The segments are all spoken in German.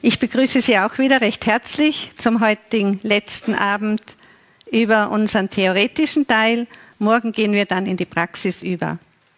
Ich begrüße Sie auch wieder recht herzlich zum heutigen letzten Abend über unseren theoretischen Teil. Morgen gehen wir dann in die Praxis über.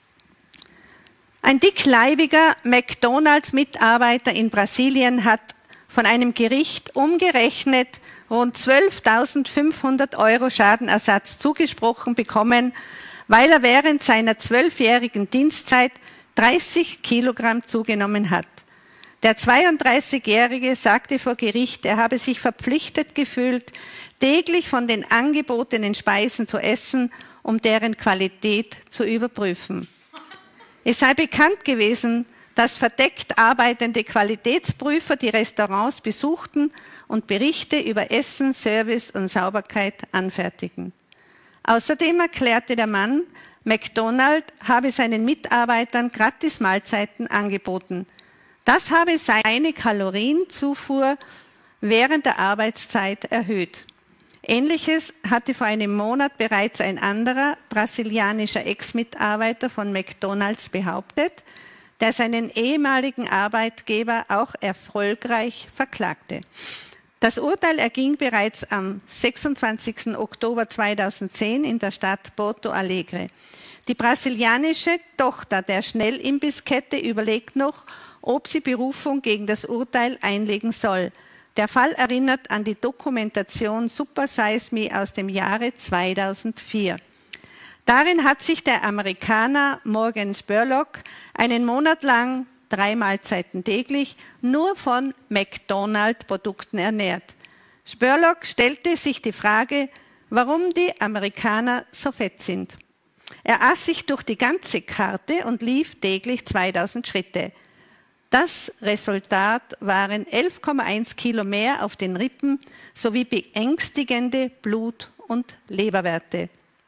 Ein dickleibiger McDonalds-Mitarbeiter in Brasilien hat von einem Gericht umgerechnet rund 12.500 € Schadenersatz zugesprochen bekommen, weil er während seiner 12-jährigen Dienstzeit 30 Kilogramm zugenommen hat. Der 32-Jährige sagte vor Gericht, er habe sich verpflichtet gefühlt, täglich von den angebotenen Speisen zu essen, um deren Qualität zu überprüfen. Es sei bekannt gewesen, dass verdeckt arbeitende Qualitätsprüfer die Restaurants besuchten und Berichte über Essen, Service und Sauberkeit anfertigen. Außerdem erklärte der Mann, McDonald's habe seinen Mitarbeitern gratis Mahlzeiten angeboten. Das habe seine Kalorienzufuhr während der Arbeitszeit erhöht. Ähnliches hatte vor einem Monat bereits ein anderer brasilianischer Ex-Mitarbeiter von McDonald's behauptet, der seinen ehemaligen Arbeitgeber auch erfolgreich verklagte. Das Urteil erging bereits am 26. Oktober 2010 in der Stadt Porto Alegre. Die brasilianische Tochter der Schnellimbisskette überlegt noch, ob sie Berufung gegen das Urteil einlegen soll. Der Fall erinnert an die Dokumentation Super Size Me aus dem Jahre 2004. Darin hat sich der Amerikaner Morgan Spurlock einen Monat lang 3 Mahlzeiten täglich nur von McDonald-Produkten ernährt. Spurlock stellte sich die Frage, warum die Amerikaner so fett sind. Er aß sich durch die ganze Karte und lief täglich 2000 Schritte. Das Resultat waren 11,1 Kilo mehr auf den Rippen sowie beängstigende Blut- und Leberwerte.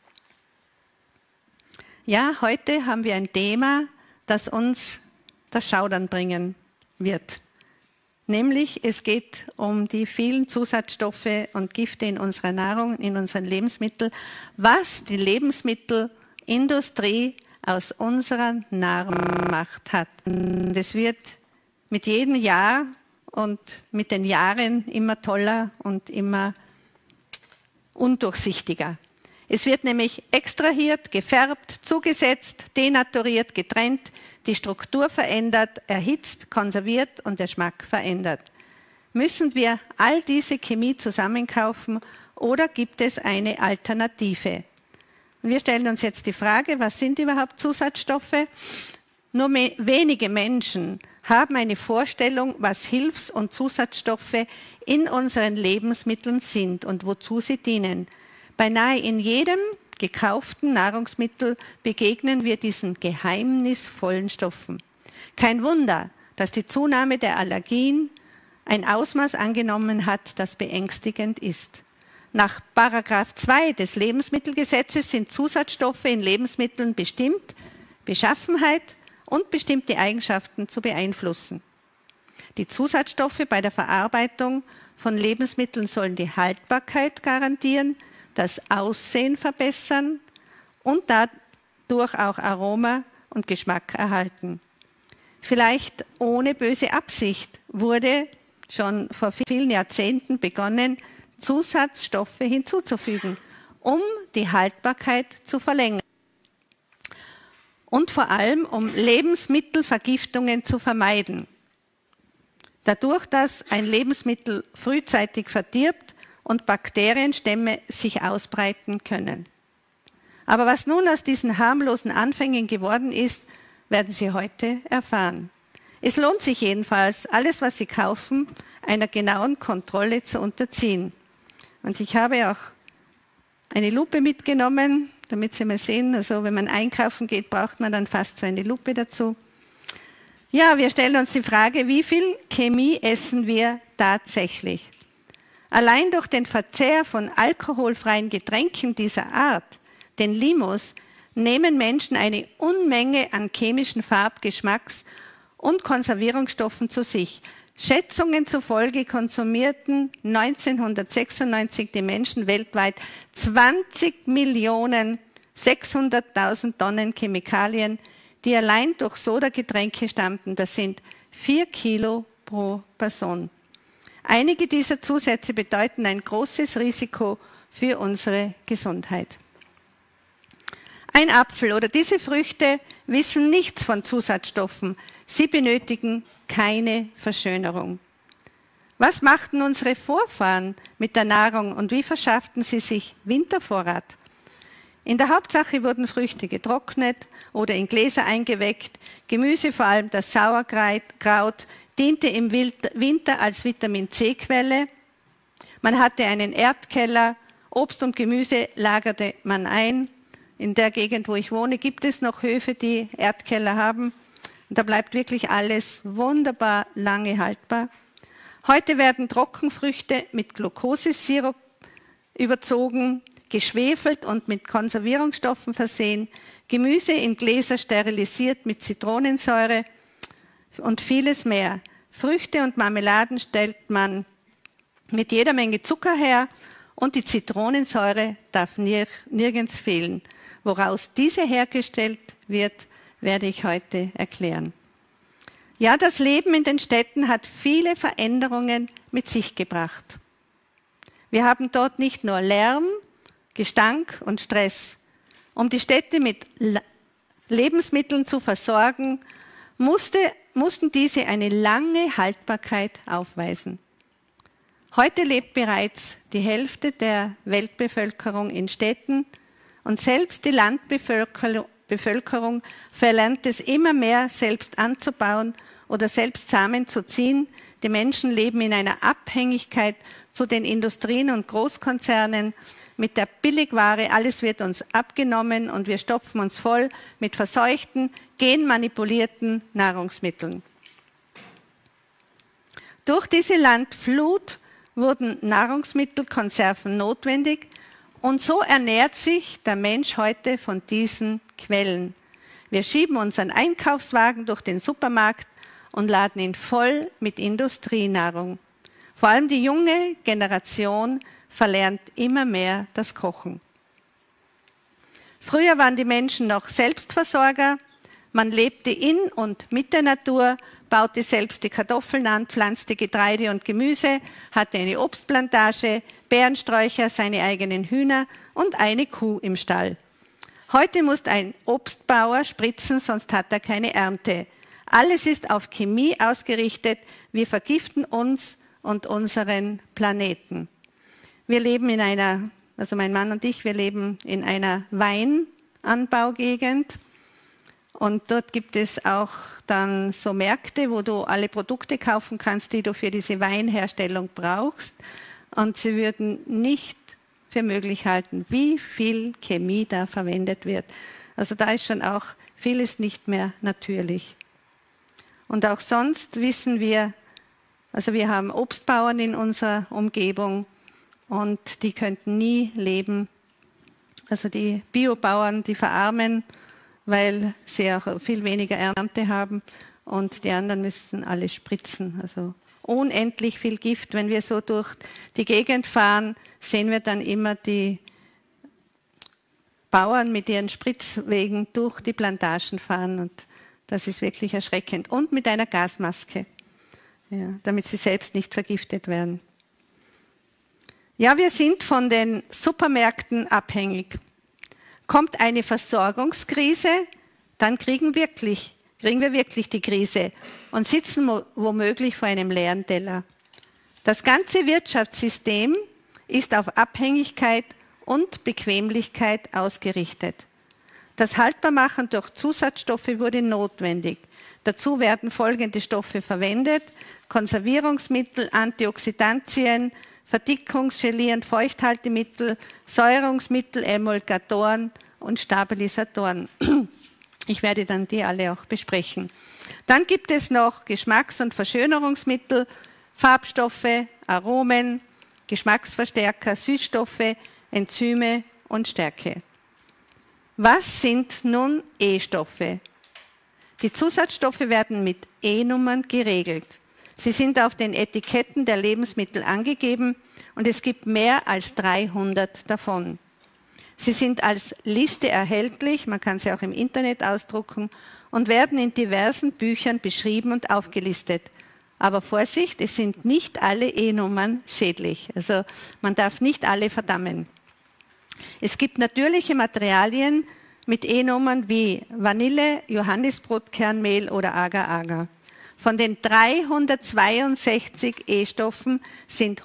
Ja, heute haben wir ein Thema, das uns das Schaudern bringen wird. Nämlich, es geht um die vielen Zusatzstoffe und Gifte in unserer Nahrung, in unseren Lebensmitteln, was die Lebensmittelindustrie aus unserer Nahrungsmacht hat. Das wird mit jedem Jahr und mit den Jahren immer toller und immer undurchsichtiger. Es wird nämlich extrahiert, gefärbt, zugesetzt, denaturiert, getrennt, die Struktur verändert, erhitzt, konserviert und der Geschmack verändert. Müssen wir all diese Chemie zusammenkaufen oder gibt es eine Alternative? Und wir stellen uns jetzt die Frage, was sind überhaupt Zusatzstoffe? Nur wenige Menschen haben eine Vorstellung, was Hilfs- und Zusatzstoffe in unseren Lebensmitteln sind und wozu sie dienen. Beinahe in jedem gekauften Nahrungsmittel begegnen wir diesen geheimnisvollen Stoffen. Kein Wunder, dass die Zunahme der Allergien ein Ausmaß angenommen hat, das beängstigend ist. Nach § 2 des Lebensmittelgesetzes sind Zusatzstoffe in Lebensmitteln bestimmt, Beschaffenheit und bestimmte Eigenschaften zu beeinflussen. Die Zusatzstoffe bei der Verarbeitung von Lebensmitteln sollen die Haltbarkeit garantieren, das Aussehen verbessern und dadurch auch Aroma und Geschmack erhalten. Vielleicht ohne böse Absicht wurde schon vor vielen Jahrzehnten begonnen, Zusatzstoffe hinzuzufügen, um die Haltbarkeit zu verlängern und vor allem um Lebensmittelvergiftungen zu vermeiden. Dadurch, dass ein Lebensmittel frühzeitig verdirbt und Bakterienstämme sich ausbreiten können. Aber was nun aus diesen harmlosen Anfängen geworden ist, werden Sie heute erfahren. Es lohnt sich jedenfalls, alles, was Sie kaufen, einer genauen Kontrolle zu unterziehen. Und ich habe auch eine Lupe mitgenommen, damit Sie mal sehen, also wenn man einkaufen geht, braucht man dann fast so eine Lupe dazu. Ja, wir stellen uns die Frage, wie viel Chemie essen wir tatsächlich? Allein durch den Verzehr von alkoholfreien Getränken dieser Art, den Limos, nehmen Menschen eine Unmenge an chemischen Geschmacks- und Konservierungsstoffen zu sich. Schätzungen zufolge konsumierten 1996 die Menschen weltweit 20.600.000 Tonnen Chemikalien, die allein durch Sodagetränke stammten. Das sind 4 Kilo pro Person. Einige dieser Zusätze bedeuten ein großes Risiko für unsere Gesundheit. Ein Apfel oder diese Früchte wissen nichts von Zusatzstoffen. Sie benötigen keine Verschönerung. Was machten unsere Vorfahren mit der Nahrung und wie verschafften sie sich Wintervorrat? In der Hauptsache wurden Früchte getrocknet oder in Gläser eingeweckt. Gemüse, vor allem das Sauerkraut, diente im Winter als Vitamin-C-Quelle. Man hatte einen Erdkeller, Obst und Gemüse lagerte man ein. In der Gegend, wo ich wohne, gibt es noch Höfe, die Erdkeller haben. Und da bleibt wirklich alles wunderbar lange haltbar. Heute werden Trockenfrüchte mit Glukosesirup überzogen, geschwefelt und mit Konservierungsstoffen versehen, Gemüse in Gläser sterilisiert mit Zitronensäure und vieles mehr. Früchte und Marmeladen stellt man mit jeder Menge Zucker her und die Zitronensäure darf nirgends fehlen. Woraus diese hergestellt wird, werde ich heute erklären. Ja, das Leben in den Städten hat viele Veränderungen mit sich gebracht. Wir haben dort nicht nur Lärm, Gestank und Stress. Um die Städte mit Lebensmitteln zu versorgen, mussten diese eine lange Haltbarkeit aufweisen. Heute lebt bereits die Hälfte der Weltbevölkerung in Städten und selbst die Landbevölkerung verlernt es immer mehr, selbst anzubauen oder selbst Samen zu ziehen. Die Menschen leben in einer Abhängigkeit zu den Industrien und Großkonzernen mit der Billigware. Alles wird uns abgenommen und wir stopfen uns voll mit verseuchten, genmanipulierten Nahrungsmitteln. Durch diese Landflut wurden Nahrungsmittelkonserven notwendig und so ernährt sich der Mensch heute von diesen Quellen. Wir schieben unseren Einkaufswagen durch den Supermarkt und laden ihn voll mit Industrienahrung. Vor allem die junge Generation verlernt immer mehr das Kochen. Früher waren die Menschen noch Selbstversorger. Man lebte in und mit der Natur, baute selbst die Kartoffeln an, pflanzte Getreide und Gemüse, hatte eine Obstplantage, Beerensträucher, seine eigenen Hühner und eine Kuh im Stall. Heute muss ein Obstbauer spritzen, sonst hat er keine Ernte. Alles ist auf Chemie ausgerichtet. Wir vergiften uns und unseren Planeten. Wir leben mein Mann und ich, wir leben in einer Weinanbaugegend. Und dort gibt es auch dann so Märkte, wo du alle Produkte kaufen kannst, die du für diese Weinherstellung brauchst. Und sie würden nicht für möglich halten, wie viel Chemie da verwendet wird. Also da ist schon auch vieles nicht mehr natürlich. Und auch sonst wissen wir, also wir haben Obstbauern in unserer Umgebung und die könnten nie leben. Also die Biobauern, die verarmen, weil sie auch viel weniger Ernte haben und die anderen müssen alle spritzen. Also unendlich viel Gift. Wenn wir so durch die Gegend fahren, sehen wir dann immer die Bauern mit ihren Spritzwegen durch die Plantagen fahren und das ist wirklich erschreckend. Und mit einer Gasmaske, ja, damit sie selbst nicht vergiftet werden. Ja, wir sind von den Supermärkten abhängig. Kommt eine Versorgungskrise, dann kriegen wir wirklich die Krise und sitzen womöglich vor einem leeren Teller. Das ganze Wirtschaftssystem ist auf Abhängigkeit und Bequemlichkeit ausgerichtet. Das Haltbarmachen durch Zusatzstoffe wurde notwendig. Dazu werden folgende Stoffe verwendet: Konservierungsmittel, Antioxidantien, Verdickungsgelierend Feuchthaltemittel, Säurungsmittel, Emulgatoren und Stabilisatoren. Ich werde dann die alle auch besprechen. Dann gibt es noch Geschmacks- und Verschönerungsmittel, Farbstoffe, Aromen, Geschmacksverstärker, Süßstoffe, Enzyme und Stärke. Was sind nun E-Stoffe? Die Zusatzstoffe werden mit E-Nummern geregelt. Sie sind auf den Etiketten der Lebensmittel angegeben und es gibt mehr als 300 davon. Sie sind als Liste erhältlich, man kann sie auch im Internet ausdrucken und werden in diversen Büchern beschrieben und aufgelistet. Aber Vorsicht, es sind nicht alle E-Nummern schädlich. Also man darf nicht alle verdammen. Es gibt natürliche Materialien mit E-Nummern wie Vanille, Johannisbrotkernmehl oder Agar-Agar. Von den 362 E-Stoffen sind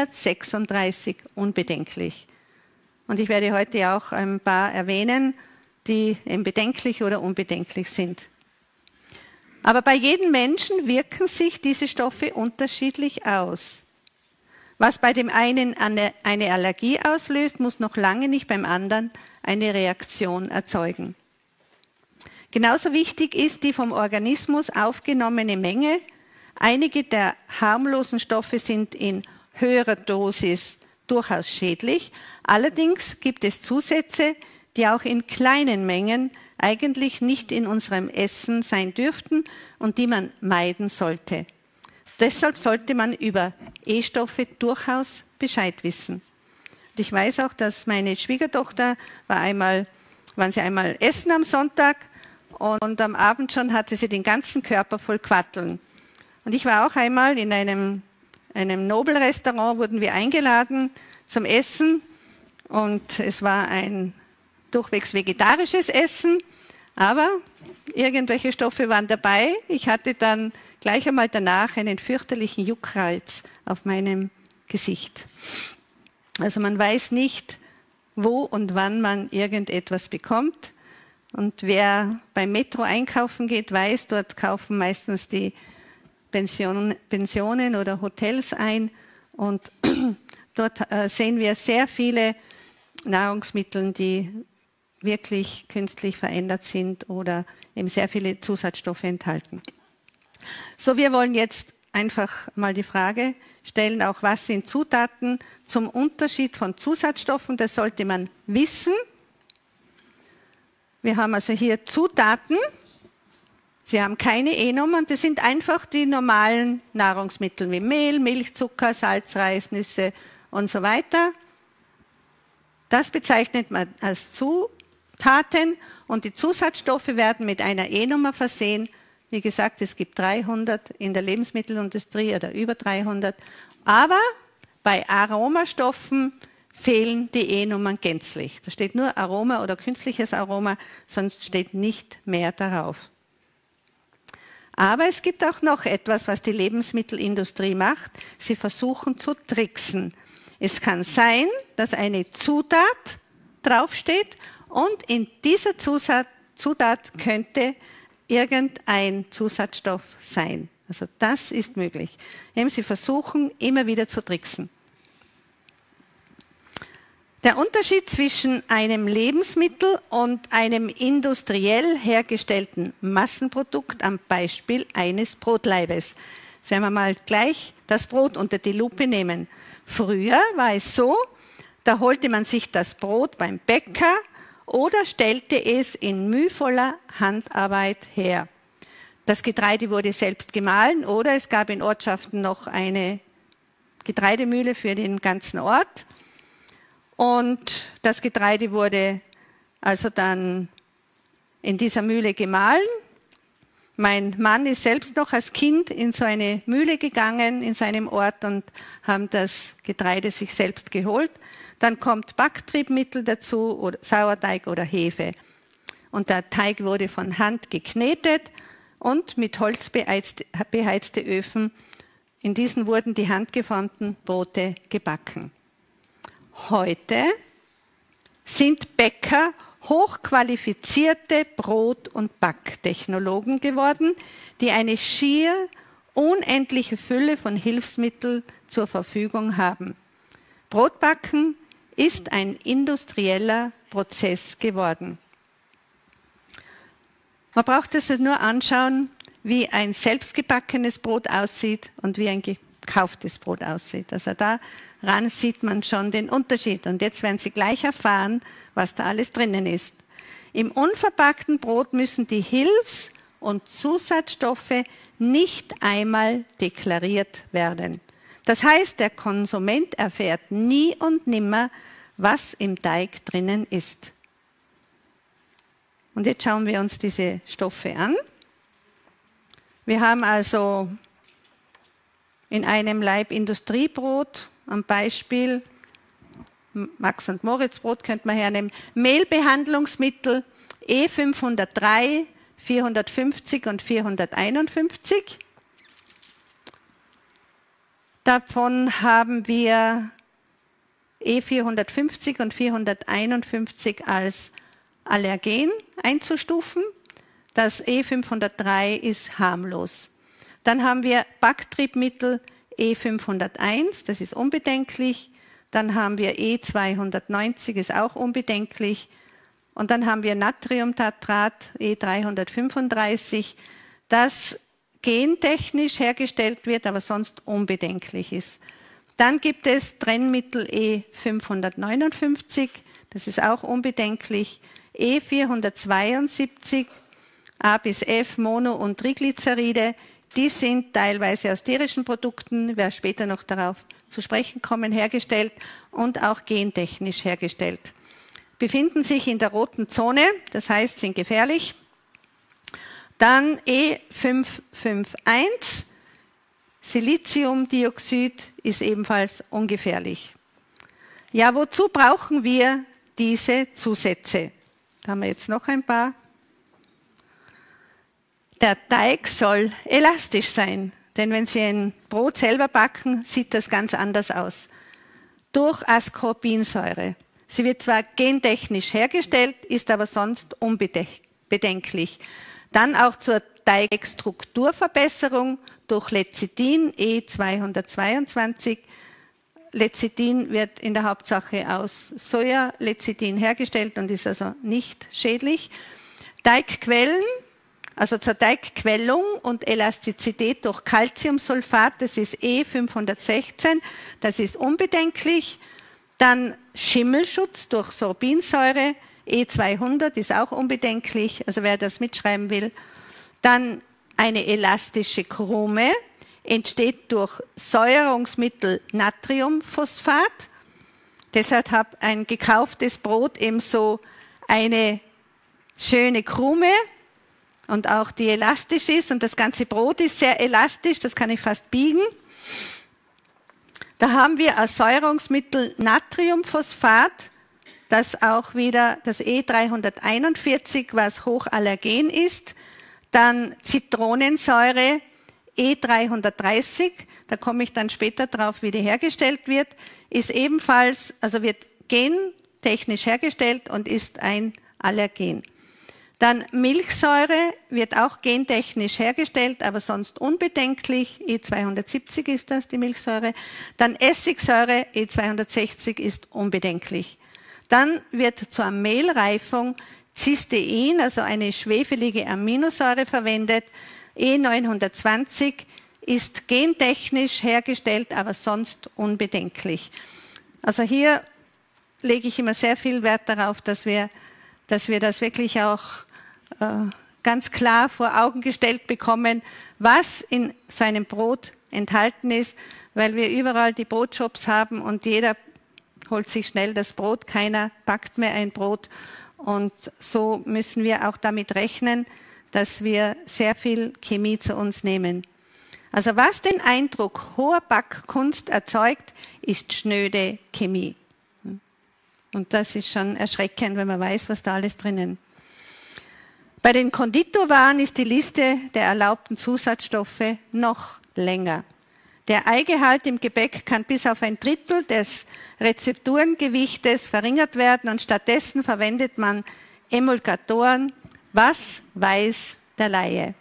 136 unbedenklich. Und ich werde heute auch ein paar erwähnen, die eben bedenklich oder unbedenklich sind. Aber bei jedem Menschen wirken sich diese Stoffe unterschiedlich aus. Was bei dem einen eine Allergie auslöst, muss noch lange nicht beim anderen eine Reaktion erzeugen. Genauso wichtig ist die vom Organismus aufgenommene Menge. Einige der harmlosen Stoffe sind in höherer Dosis durchaus schädlich. Allerdings gibt es Zusätze, die auch in kleinen Mengen eigentlich nicht in unserem Essen sein dürften und die man meiden sollte. Deshalb sollte man über E-Stoffe durchaus Bescheid wissen. Und ich weiß auch, dass meine Schwiegertochter waren sie einmal essen am Sonntag und am Abend schon hatte sie den ganzen Körper voll Quatteln. Und ich war auch einmal in einem Nobelrestaurant, wurden wir eingeladen zum Essen und es war ein durchwegs vegetarisches Essen, aber irgendwelche Stoffe waren dabei. Ich hatte dann gleich einmal danach einen fürchterlichen Juckreiz auf meinem Gesicht. Also man weiß nicht, wo und wann man irgendetwas bekommt. Und wer beim Metro einkaufen geht, weiß, dort kaufen meistens die Pensionen oder Hotels ein. Und dort sehen wir sehr viele Nahrungsmittel, die wirklich künstlich verändert sind oder eben sehr viele Zusatzstoffe enthalten. So, wir wollen jetzt einfach mal die Frage stellen, auch was sind Zutaten zum Unterschied von Zusatzstoffen, das sollte man wissen. Wir haben also hier Zutaten, sie haben keine E-Nummern, das sind einfach die normalen Nahrungsmittel wie Mehl, Milch, Zucker, Salz, Reis, Nüsse und so weiter. Das bezeichnet man als Zutaten und die Zusatzstoffe werden mit einer E-Nummer versehen. Wie gesagt, es gibt 300 in der Lebensmittelindustrie oder über 300. Aber bei Aromastoffen fehlen die E-Nummern gänzlich. Da steht nur Aroma oder künstliches Aroma, sonst steht nicht mehr darauf. Aber es gibt auch noch etwas, was die Lebensmittelindustrie macht. Sie versuchen zu tricksen. Es kann sein, dass eine Zutat draufsteht und in dieser Zutat könnte irgendein Zusatzstoff sein. Also das ist möglich. Sie versuchen immer wieder zu tricksen. Der Unterschied zwischen einem Lebensmittel und einem industriell hergestellten Massenprodukt am Beispiel eines Brotleibes. Jetzt werden wir mal gleich das Brot unter die Lupe nehmen. Früher war es so, da holte man sich das Brot beim Bäcker oder stellte es in mühevoller Handarbeit her. Das Getreide wurde selbst gemahlen oder es gab in Ortschaften noch eine Getreidemühle für den ganzen Ort. Und das Getreide wurde also dann in dieser Mühle gemahlen. Mein Mann ist selbst noch als Kind in so eine Mühle gegangen in seinem Ort und haben das Getreide sich selbst geholt. Dann kommt Backtriebmittel dazu, oder Sauerteig oder Hefe. Und der Teig wurde von Hand geknetet und mit Holz beheizte Öfen. In diesen wurden die handgeformten Brote gebacken. Heute sind Bäcker hochqualifizierte Brot- und Backtechnologen geworden, die eine schier unendliche Fülle von Hilfsmitteln zur Verfügung haben. Brotbacken ist ein industrieller Prozess geworden. Man braucht es nur anschauen, wie ein selbstgebackenes Brot aussieht und wie ein gekauftes Brot aussieht. Also daran sieht man schon den Unterschied. Und jetzt werden Sie gleich erfahren, was da alles drinnen ist. Im unverpackten Brot müssen die Hilfs- und Zusatzstoffe nicht einmal deklariert werden. Das heißt, der Konsument erfährt nie und nimmer, was im Teig drinnen ist. Und jetzt schauen wir uns diese Stoffe an. Wir haben also in einem Laib Industriebrot, am Beispiel Max und Moritz Brot könnte man hernehmen, Mehlbehandlungsmittel E503, 450 und 451. Davon haben wir E450 und 451 als Allergen einzustufen. Das E503 ist harmlos. Dann haben wir Backtriebmittel E501, das ist unbedenklich. Dann haben wir E290, ist auch unbedenklich. Und dann haben wir Natriumtatrat E335, das gentechnisch hergestellt wird, aber sonst unbedenklich ist. Dann gibt es Trennmittel E559, das ist auch unbedenklich, E472, A bis F, Mono- und Triglyceride, die sind teilweise aus tierischen Produkten, ich werde später noch darauf zu sprechen kommen, hergestellt und auch gentechnisch hergestellt. Befinden sich in der roten Zone, das heißt, sind gefährlich. Dann E551, Siliziumdioxid ist ebenfalls ungefährlich. Ja, wozu brauchen wir diese Zusätze? Da haben wir jetzt noch ein paar. Der Teig soll elastisch sein, denn wenn Sie ein Brot selber backen, sieht das ganz anders aus. Durch Ascorbinsäure. Sie wird zwar gentechnisch hergestellt, ist aber sonst unbedenklich. Dann auch zur Teigstrukturverbesserung durch Lecithin E222. Lecithin wird in der Hauptsache aus Soja-Lecithin hergestellt und ist also nicht schädlich. Teigquellen, also zur Teigquellung und Elastizität durch Calciumsulfat, das ist E516, das ist unbedenklich. Dann Schimmelschutz durch Sorbinsäure, E200 ist auch unbedenklich, also wer das mitschreiben will. Dann eine elastische Krume, entsteht durch Säuerungsmittel Natriumphosphat. Deshalb hat ein gekauftes Brot ebenso eine schöne Krume und auch die elastisch ist. Und das ganze Brot ist sehr elastisch, das kann ich fast biegen. Da haben wir als Säuerungsmittel Natriumphosphat, das auch wieder das E341, was hochallergen ist. Dann Zitronensäure E330, da komme ich dann später drauf, wie die hergestellt wird, ist ebenfalls, also wird gentechnisch hergestellt und ist ein Allergen. Dann Milchsäure wird auch gentechnisch hergestellt, aber sonst unbedenklich. E270 ist das, die Milchsäure. Dann Essigsäure, E260 ist unbedenklich. Dann wird zur Mehlreifung Cystein, also eine schwefelige Aminosäure verwendet. E920 ist gentechnisch hergestellt, aber sonst unbedenklich. Also hier lege ich immer sehr viel Wert darauf, dass wir das wirklich auch ganz klar vor Augen gestellt bekommen, was in so einem Brot enthalten ist, weil wir überall die Brotshops haben und jeder holt sich schnell das Brot, keiner backt mehr ein Brot. Und so müssen wir auch damit rechnen, dass wir sehr viel Chemie zu uns nehmen. Also was den Eindruck hoher Backkunst erzeugt, ist schnöde Chemie. Und das ist schon erschreckend, wenn man weiß, was da alles drinnen. Bei den Konditorwaren ist die Liste der erlaubten Zusatzstoffe noch länger. Der Eigehalt im Gebäck kann bis auf 1/3 des Rezepturengewichtes verringert werden und stattdessen verwendet man Emulgatoren. Was weiß der Laie?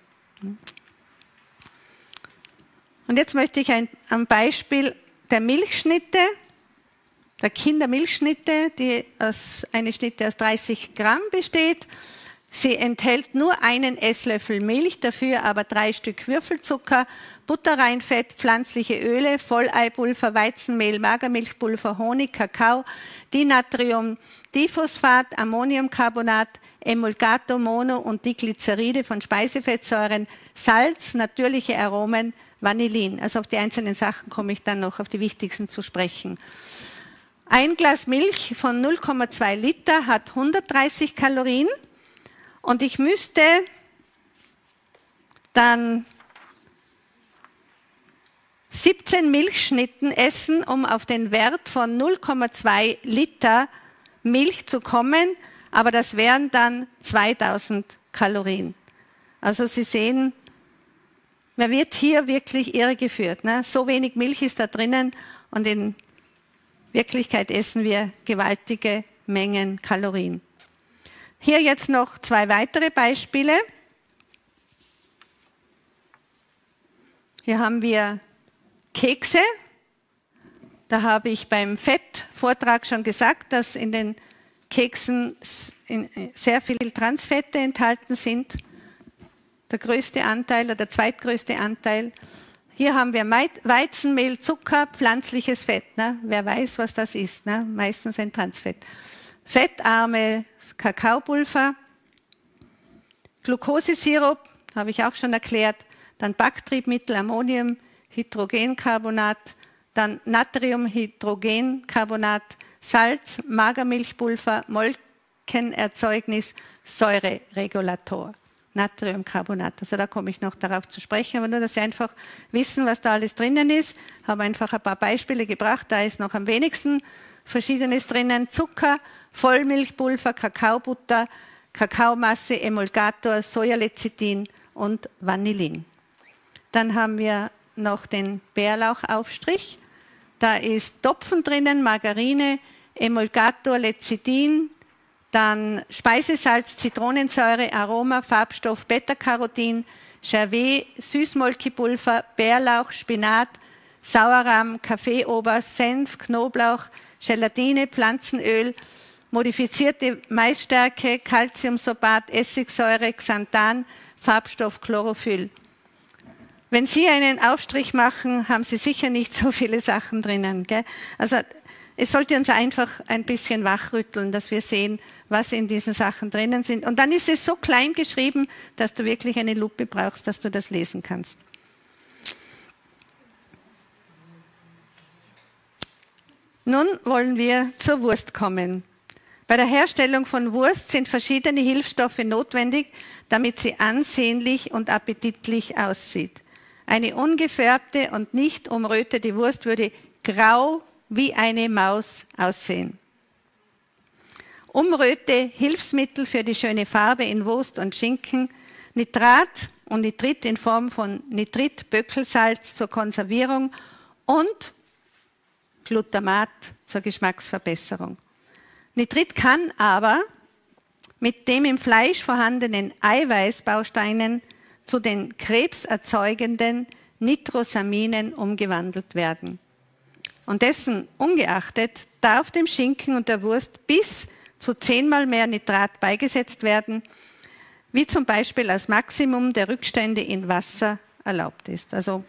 Und jetzt möchte ich am Beispiel der Milchschnitte, der Kindermilchschnitte, die eine Schnitte aus 30 Gramm besteht. Sie enthält nur einen Esslöffel Milch, dafür aber 3 Stück Würfelzucker, Butterreinfett, pflanzliche Öle, Volleipulver, Weizenmehl, Magermilchpulver, Honig, Kakao, Dinatrium, Diphosphat, Ammoniumcarbonat, Emulgator, Mono- und Diglyceride von Speisefettsäuren, Salz, natürliche Aromen, Vanillin. Also auf die einzelnen Sachen komme ich dann noch auf die wichtigsten zu sprechen. Ein Glas Milch von 0,2 Liter hat 130 Kalorien. Und ich müsste dann 17 Milchschnitten essen, um auf den Wert von 0,2 Liter Milch zu kommen, aber das wären dann 2000 Kalorien. Also Sie sehen, man wird hier wirklich irregeführt. Ne? So wenig Milch ist da drinnen und in Wirklichkeit essen wir gewaltige Mengen Kalorien. Hier jetzt noch 2 weitere Beispiele. Hier haben wir Kekse. Da habe ich beim Fettvortrag schon gesagt, dass in den Keksen sehr viele Transfette enthalten sind. Der größte Anteil oder der zweitgrößte Anteil. Hier haben wir Weizenmehl, Zucker, pflanzliches Fett. Ne? Wer weiß, was das ist? Ne? Meistens ein Transfett. Fettarme Kakaopulver, Glukosesirup, habe ich auch schon erklärt, dann Backtriebmittel, Ammonium, Hydrogencarbonat, dann Natriumhydrogencarbonat, Salz, Magermilchpulver, Molkenerzeugnis, Säureregulator, Natriumcarbonat. Also da komme ich noch darauf zu sprechen, aber nur, dass Sie einfach wissen, was da alles drinnen ist. Ich habe einfach ein paar Beispiele gebracht, da ist noch am wenigsten Verschiedenes drinnen. Zucker, Vollmilchpulver, Kakaobutter, Kakaomasse, Emulgator, Sojalecithin und Vanillin. Dann haben wir noch den Bärlauchaufstrich. Da ist Topfen drinnen, Margarine, Emulgator, Lecithin, dann Speisesalz, Zitronensäure, Aroma, Farbstoff, Beta-Carotin, Gervais, Süßmolkepulver, Bärlauch, Spinat, Sauerrahm, Kaffeeober, Senf, Knoblauch, Gelatine, Pflanzenöl, modifizierte Maisstärke, Calciumsorbat, Essigsäure, Xanthan, Farbstoff, Chlorophyll. Wenn Sie einen Aufstrich machen, haben Sie sicher nicht so viele Sachen drinnen. Gell? Also es sollte uns einfach ein bisschen wachrütteln, dass wir sehen, was in diesen Sachen drinnen sind. Und dann ist es so klein geschrieben, dass du wirklich eine Lupe brauchst, dass du das lesen kannst. Nun wollen wir zur Wurst kommen. Bei der Herstellung von Wurst sind verschiedene Hilfsstoffe notwendig, damit sie ansehnlich und appetitlich aussieht. Eine ungefärbte und nicht umrötete Wurst würde grau wie eine Maus aussehen. Umröte, Hilfsmittel für die schöne Farbe in Wurst und Schinken, Nitrat und Nitrit in Form von Nitrit, Böckelsalz zur Konservierung und Glutamat zur Geschmacksverbesserung. Nitrit kann aber mit dem im Fleisch vorhandenen Eiweißbausteinen zu den krebserzeugenden Nitrosaminen umgewandelt werden. Und dessen ungeachtet darf dem Schinken und der Wurst bis zu 10-mal mehr Nitrat beigesetzt werden, wie zum Beispiel das Maximum der Rückstände in Wasser erlaubt ist. Also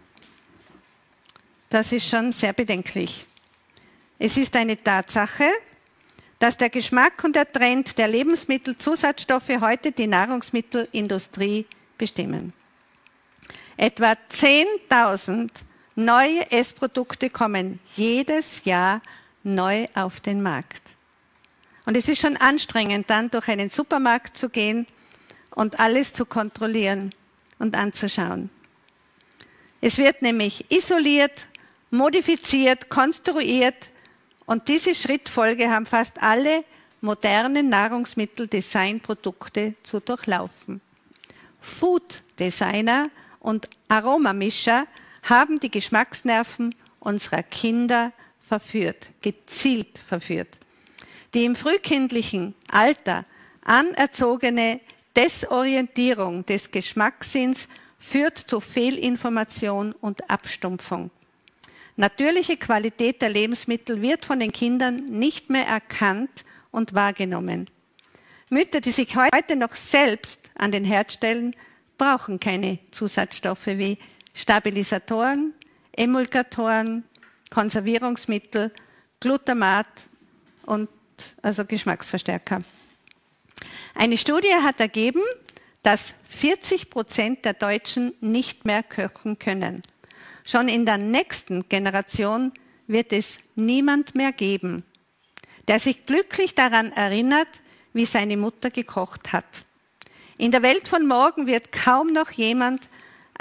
das ist schon sehr bedenklich. Es ist eine Tatsache, dass der Geschmack und der Trend der Lebensmittelzusatzstoffe heute die Nahrungsmittelindustrie bestimmen. Etwa 10.000 neue Essprodukte kommen jedes Jahr neu auf den Markt. Und es ist schon anstrengend, dann durch einen Supermarkt zu gehen und alles zu kontrollieren und anzuschauen. Es wird nämlich isoliert, modifiziert, konstruiert und diese Schrittfolge haben fast alle modernen Nahrungsmittel-Design-Produkte zu durchlaufen. Food-Designer und Aromamischer haben die Geschmacksnerven unserer Kinder verführt, gezielt verführt. Die im frühkindlichen Alter anerzogene Desorientierung des Geschmackssinns führt zu Fehlinformation und Abstumpfung. Natürliche Qualität der Lebensmittel wird von den Kindern nicht mehr erkannt und wahrgenommen. Mütter, die sich heute noch selbst an den Herd stellen, brauchen keine Zusatzstoffe wie Stabilisatoren, Emulgatoren, Konservierungsmittel, Glutamat und also Geschmacksverstärker. Eine Studie hat ergeben, dass 40% der Deutschen nicht mehr kochen können. Schon in der nächsten Generation wird es niemand mehr geben, der sich glücklich daran erinnert, wie seine Mutter gekocht hat. In der Welt von morgen wird kaum noch jemand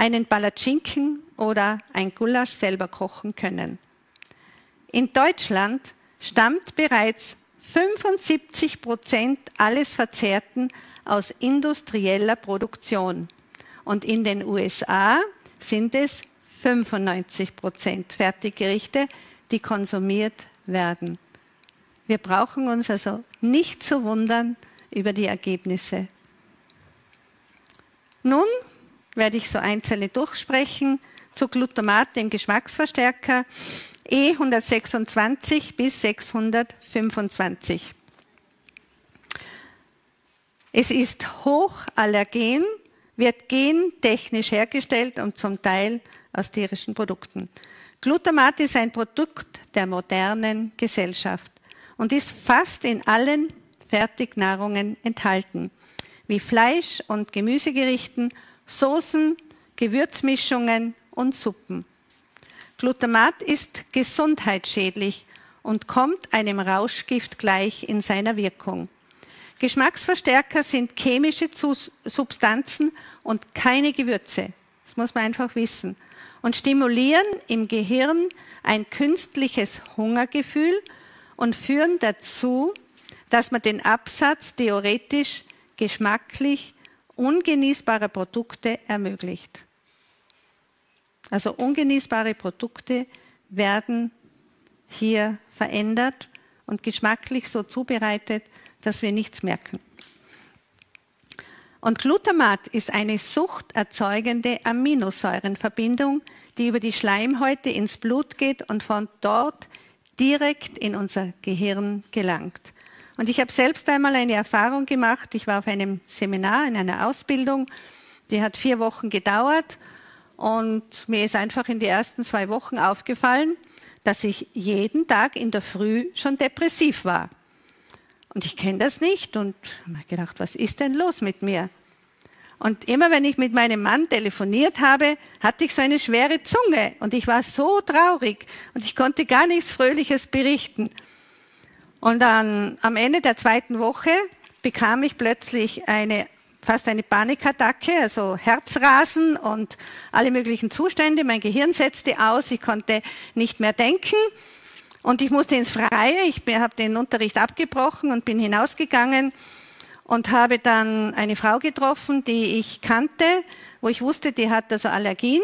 einen Palatschinken oder ein Gulasch selber kochen können. In Deutschland stammt bereits 75% alles Verzehrten aus industrieller Produktion. Und in den USA sind es 95% Fertiggerichte, die konsumiert werden. Wir brauchen uns also nicht zu wundern über die Ergebnisse. Nun werde ich so einzelne durchsprechen zu Glutamat, dem Geschmacksverstärker E126 bis 625. Es ist hochallergen, wird gentechnisch hergestellt und zum Teil aus tierischen Produkten. Glutamat ist ein Produkt der modernen Gesellschaft und ist fast in allen Fertignahrungen enthalten, wie Fleisch- und Gemüsegerichten, Soßen, Gewürzmischungen und Suppen. Glutamat ist gesundheitsschädlich und kommt einem Rauschgift gleich in seiner Wirkung. Geschmacksverstärker sind chemische Substanzen und keine Gewürze. Das muss man einfach wissen. Und stimulieren im Gehirn ein künstliches Hungergefühl und führen dazu, dass man den Absatz theoretisch geschmacklich ungenießbarer Produkte ermöglicht. Also ungenießbare Produkte werden hier verändert und geschmacklich so zubereitet, dass wir nichts merken. Und Glutamat ist eine suchterzeugende Aminosäurenverbindung, die über die Schleimhäute ins Blut geht und von dort direkt in unser Gehirn gelangt. Und ich habe selbst einmal eine Erfahrung gemacht. Ich war auf einem Seminar, in einer Ausbildung, die hat 4 Wochen gedauert. Und mir ist einfach in den ersten 2 Wochen aufgefallen, dass ich jeden Tag in der Früh schon depressiv war. Und ich kenne das nicht und habe mir gedacht, was ist denn los mit mir? Und immer wenn ich mit meinem Mann telefoniert habe, hatte ich so eine schwere Zunge und ich war so traurig und ich konnte gar nichts Fröhliches berichten. Und dann am Ende der 2. Woche bekam ich plötzlich fast eine Panikattacke, also Herzrasen und alle möglichen Zustände. Mein Gehirn setzte aus, ich konnte nicht mehr denken. Und ich musste ins Freie, ich habe den Unterricht abgebrochen und bin hinausgegangen und habe dann eine Frau getroffen, die ich kannte, wo ich wusste, die hat also Allergien.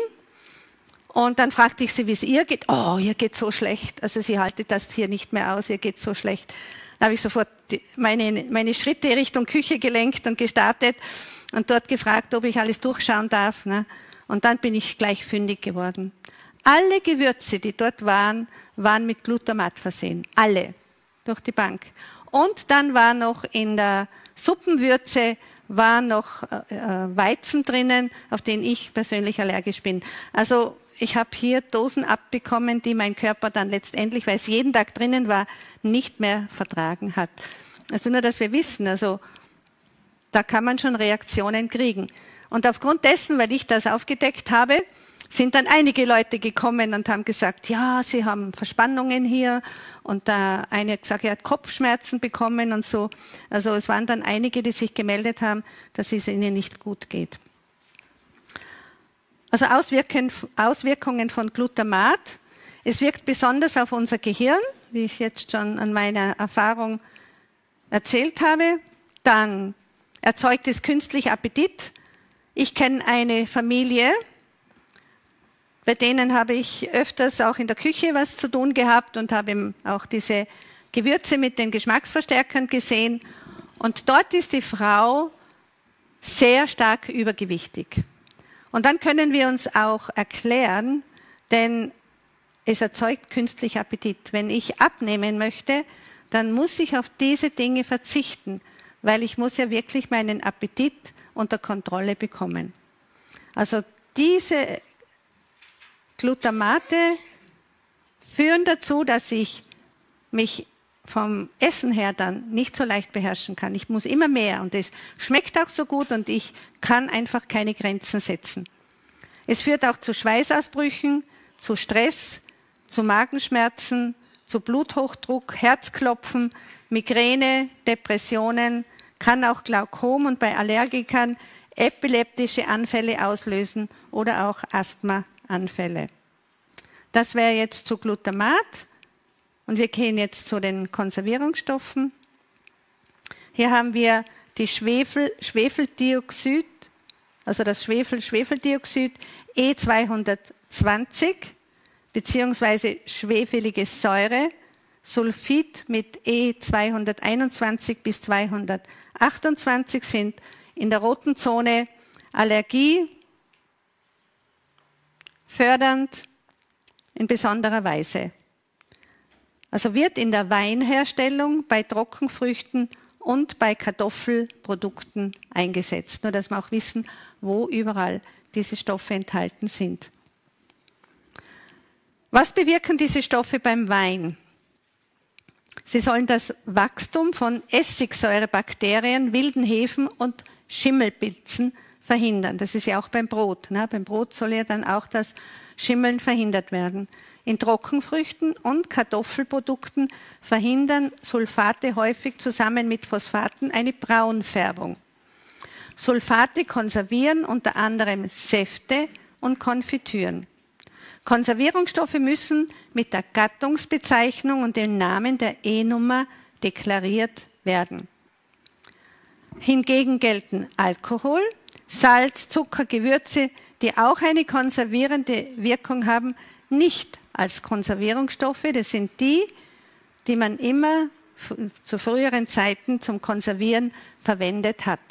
Und dann fragte ich sie, wie es ihr geht. Oh, ihr geht so schlecht. Also sie haltet das hier nicht mehr aus, ihr geht so schlecht. Da habe ich sofort meine Schritte Richtung Küche gelenkt und gestartet und dort gefragt, ob ich alles durchschauen darf. Und dann bin ich gleich fündig geworden. Alle Gewürze, die dort waren mit Glutamat versehen. Alle. Durch die Bank. Und dann war noch in der Suppenwürze noch Weizen drinnen, auf den ich persönlich allergisch bin. Also ich habe hier Dosen abbekommen, die mein Körper dann letztendlich, weil es jeden Tag drinnen war, nicht mehr vertragen hat. Also nur, dass wir wissen, also da kann man schon Reaktionen kriegen. Und aufgrund dessen, weil ich das aufgedeckt habe, sind dann einige Leute gekommen und haben gesagt, ja, sie haben Verspannungen hier. Und eine hat gesagt, er hat Kopfschmerzen bekommen und so. Also es waren dann einige, die sich gemeldet haben, dass es ihnen nicht gut geht. Also Auswirkungen von Glutamat. Es wirkt besonders auf unser Gehirn, wie ich jetzt schon an meiner Erfahrung erzählt habe. Dann erzeugt es künstlich Appetit. Ich kenne eine Familie, bei denen habe ich öfters auch in der Küche was zu tun gehabt und habe auch diese Gewürze mit den Geschmacksverstärkern gesehen. Und dort ist die Frau sehr stark übergewichtig. Und dann können wir uns auch erklären, denn es erzeugt künstlich Appetit. Wenn ich abnehmen möchte, dann muss ich auf diese Dinge verzichten, weil ich muss ja wirklich meinen Appetit unter Kontrolle bekommen. Also diese Glutamate führen dazu, dass ich mich vom Essen her dann nicht so leicht beherrschen kann. Ich muss immer mehr und es schmeckt auch so gut und ich kann einfach keine Grenzen setzen. Es führt auch zu Schweißausbrüchen, zu Stress, zu Magenschmerzen, zu Bluthochdruck, Herzklopfen, Migräne, Depressionen, kann auch Glaukom und bei Allergikern epileptische Anfälle auslösen oder auch Asthmaanfälle. Das wäre jetzt zu Glutamat. Und wir gehen jetzt zu den Konservierungsstoffen. Hier haben wir die Schwefeldioxid, also das Schwefeldioxid E220 beziehungsweise schwefelige Säure, Sulfid mit E221 bis 228 sind in der roten Zone Allergie fördernd in besonderer Weise. Also wird in der Weinherstellung, bei Trockenfrüchten und bei Kartoffelprodukten eingesetzt. Nur, dass wir auch wissen, wo überall diese Stoffe enthalten sind. Was bewirken diese Stoffe beim Wein? Sie sollen das Wachstum von Essigsäurebakterien, wilden Hefen und Schimmelpilzen verhindern. Das ist ja auch beim Brot. Ne? Beim Brot soll ja dann auch das Schimmeln verhindert werden. In Trockenfrüchten und Kartoffelprodukten verhindern Sulfate häufig zusammen mit Phosphaten eine Braunfärbung. Sulfate konservieren unter anderem Säfte und Konfitüren. Konservierungsstoffe müssen mit der Gattungsbezeichnung und dem Namen der E-Nummer deklariert werden. Hingegen gelten Alkohol, Salz, Zucker, Gewürze, die auch eine konservierende Wirkung haben, nicht als Konservierungsstoffe. Das sind die, die man immer zu früheren Zeiten zum Konservieren verwendet hat.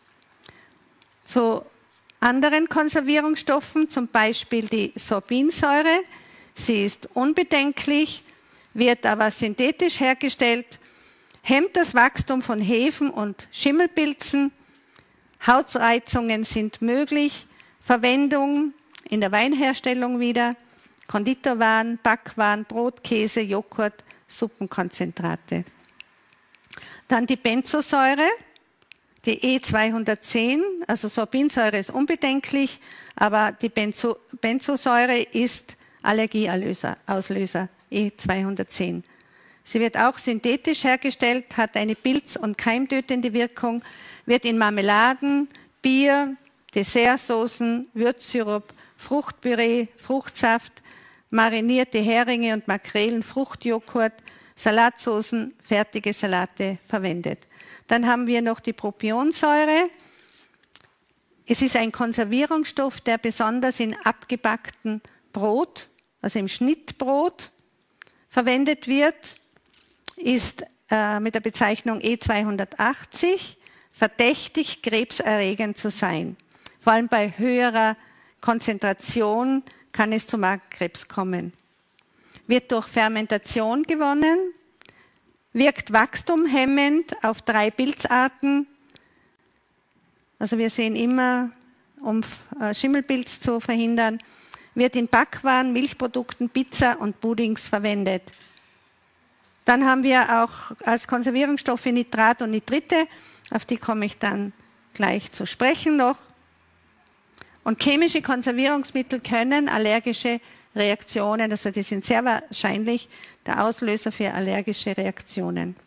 Zu anderen Konservierungsstoffen, zum Beispiel die Sorbinsäure. Sie ist unbedenklich, wird aber synthetisch hergestellt, hemmt das Wachstum von Hefen und Schimmelpilzen. Hautreizungen sind möglich, Verwendung in der Weinherstellung wieder, Konditorwaren, Backwaren, Brot, Käse, Joghurt, Suppenkonzentrate. Dann die Benzosäure, die E210, also Sorbinsäure ist unbedenklich, aber die Benzosäure ist Allergieauslöser, E210. Sie wird auch synthetisch hergestellt, hat eine pilz- und keimtötende Wirkung, wird in Marmeladen, Bier, Dessertsoßen, Würzsirup, Fruchtpüree, Fruchtsaft, marinierte Heringe und Makrelen, Fruchtjoghurt, Salatsoßen, fertige Salate verwendet. Dann haben wir noch die Propionsäure. Es ist ein Konservierungsstoff, der besonders in abgebacktem Brot, also im Schnittbrot, verwendet wird, ist mit der Bezeichnung E280 verdächtig krebserregend zu sein. Vor allem bei höherer Konzentration kann es zu Magenkrebs kommen. Wird durch Fermentation gewonnen, wirkt wachstumhemmend auf 3 Pilzarten. Also wir sehen immer, um Schimmelpilz zu verhindern, wird in Backwaren, Milchprodukten, Pizza und Puddings verwendet. Dann haben wir auch als Konservierungsstoffe Nitrat und Nitrite, auf die komme ich dann gleich zu sprechen noch. Und chemische Konservierungsmittel können allergische Reaktionen, also die sind sehr wahrscheinlich der Auslöser für allergische Reaktionen.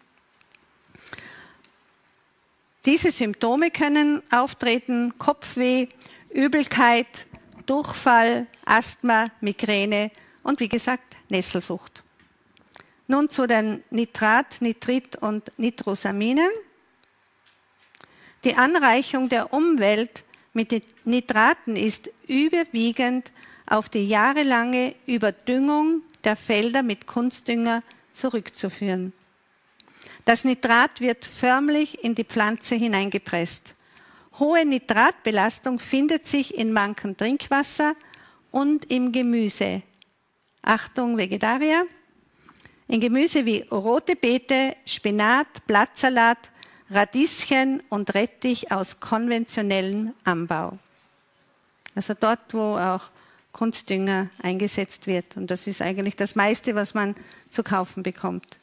Diese Symptome können auftreten: Kopfweh, Übelkeit, Durchfall, Asthma, Migräne und wie gesagt Nesselsucht. Nun zu den Nitrat-, Nitrit- und Nitrosaminen. Die Anreichung der Umwelt mit Nitraten ist überwiegend auf die jahrelange Überdüngung der Felder mit Kunstdünger zurückzuführen. Das Nitrat wird förmlich in die Pflanze hineingepresst. Hohe Nitratbelastung findet sich in manchem Trinkwasser und im Gemüse. Achtung, Vegetarier! In Gemüse wie rote Beete, Spinat, Blattsalat, Radieschen und Rettich aus konventionellem Anbau. Also dort, wo auch Kunstdünger eingesetzt wird. Und das ist eigentlich das meiste, was man zu kaufen bekommt.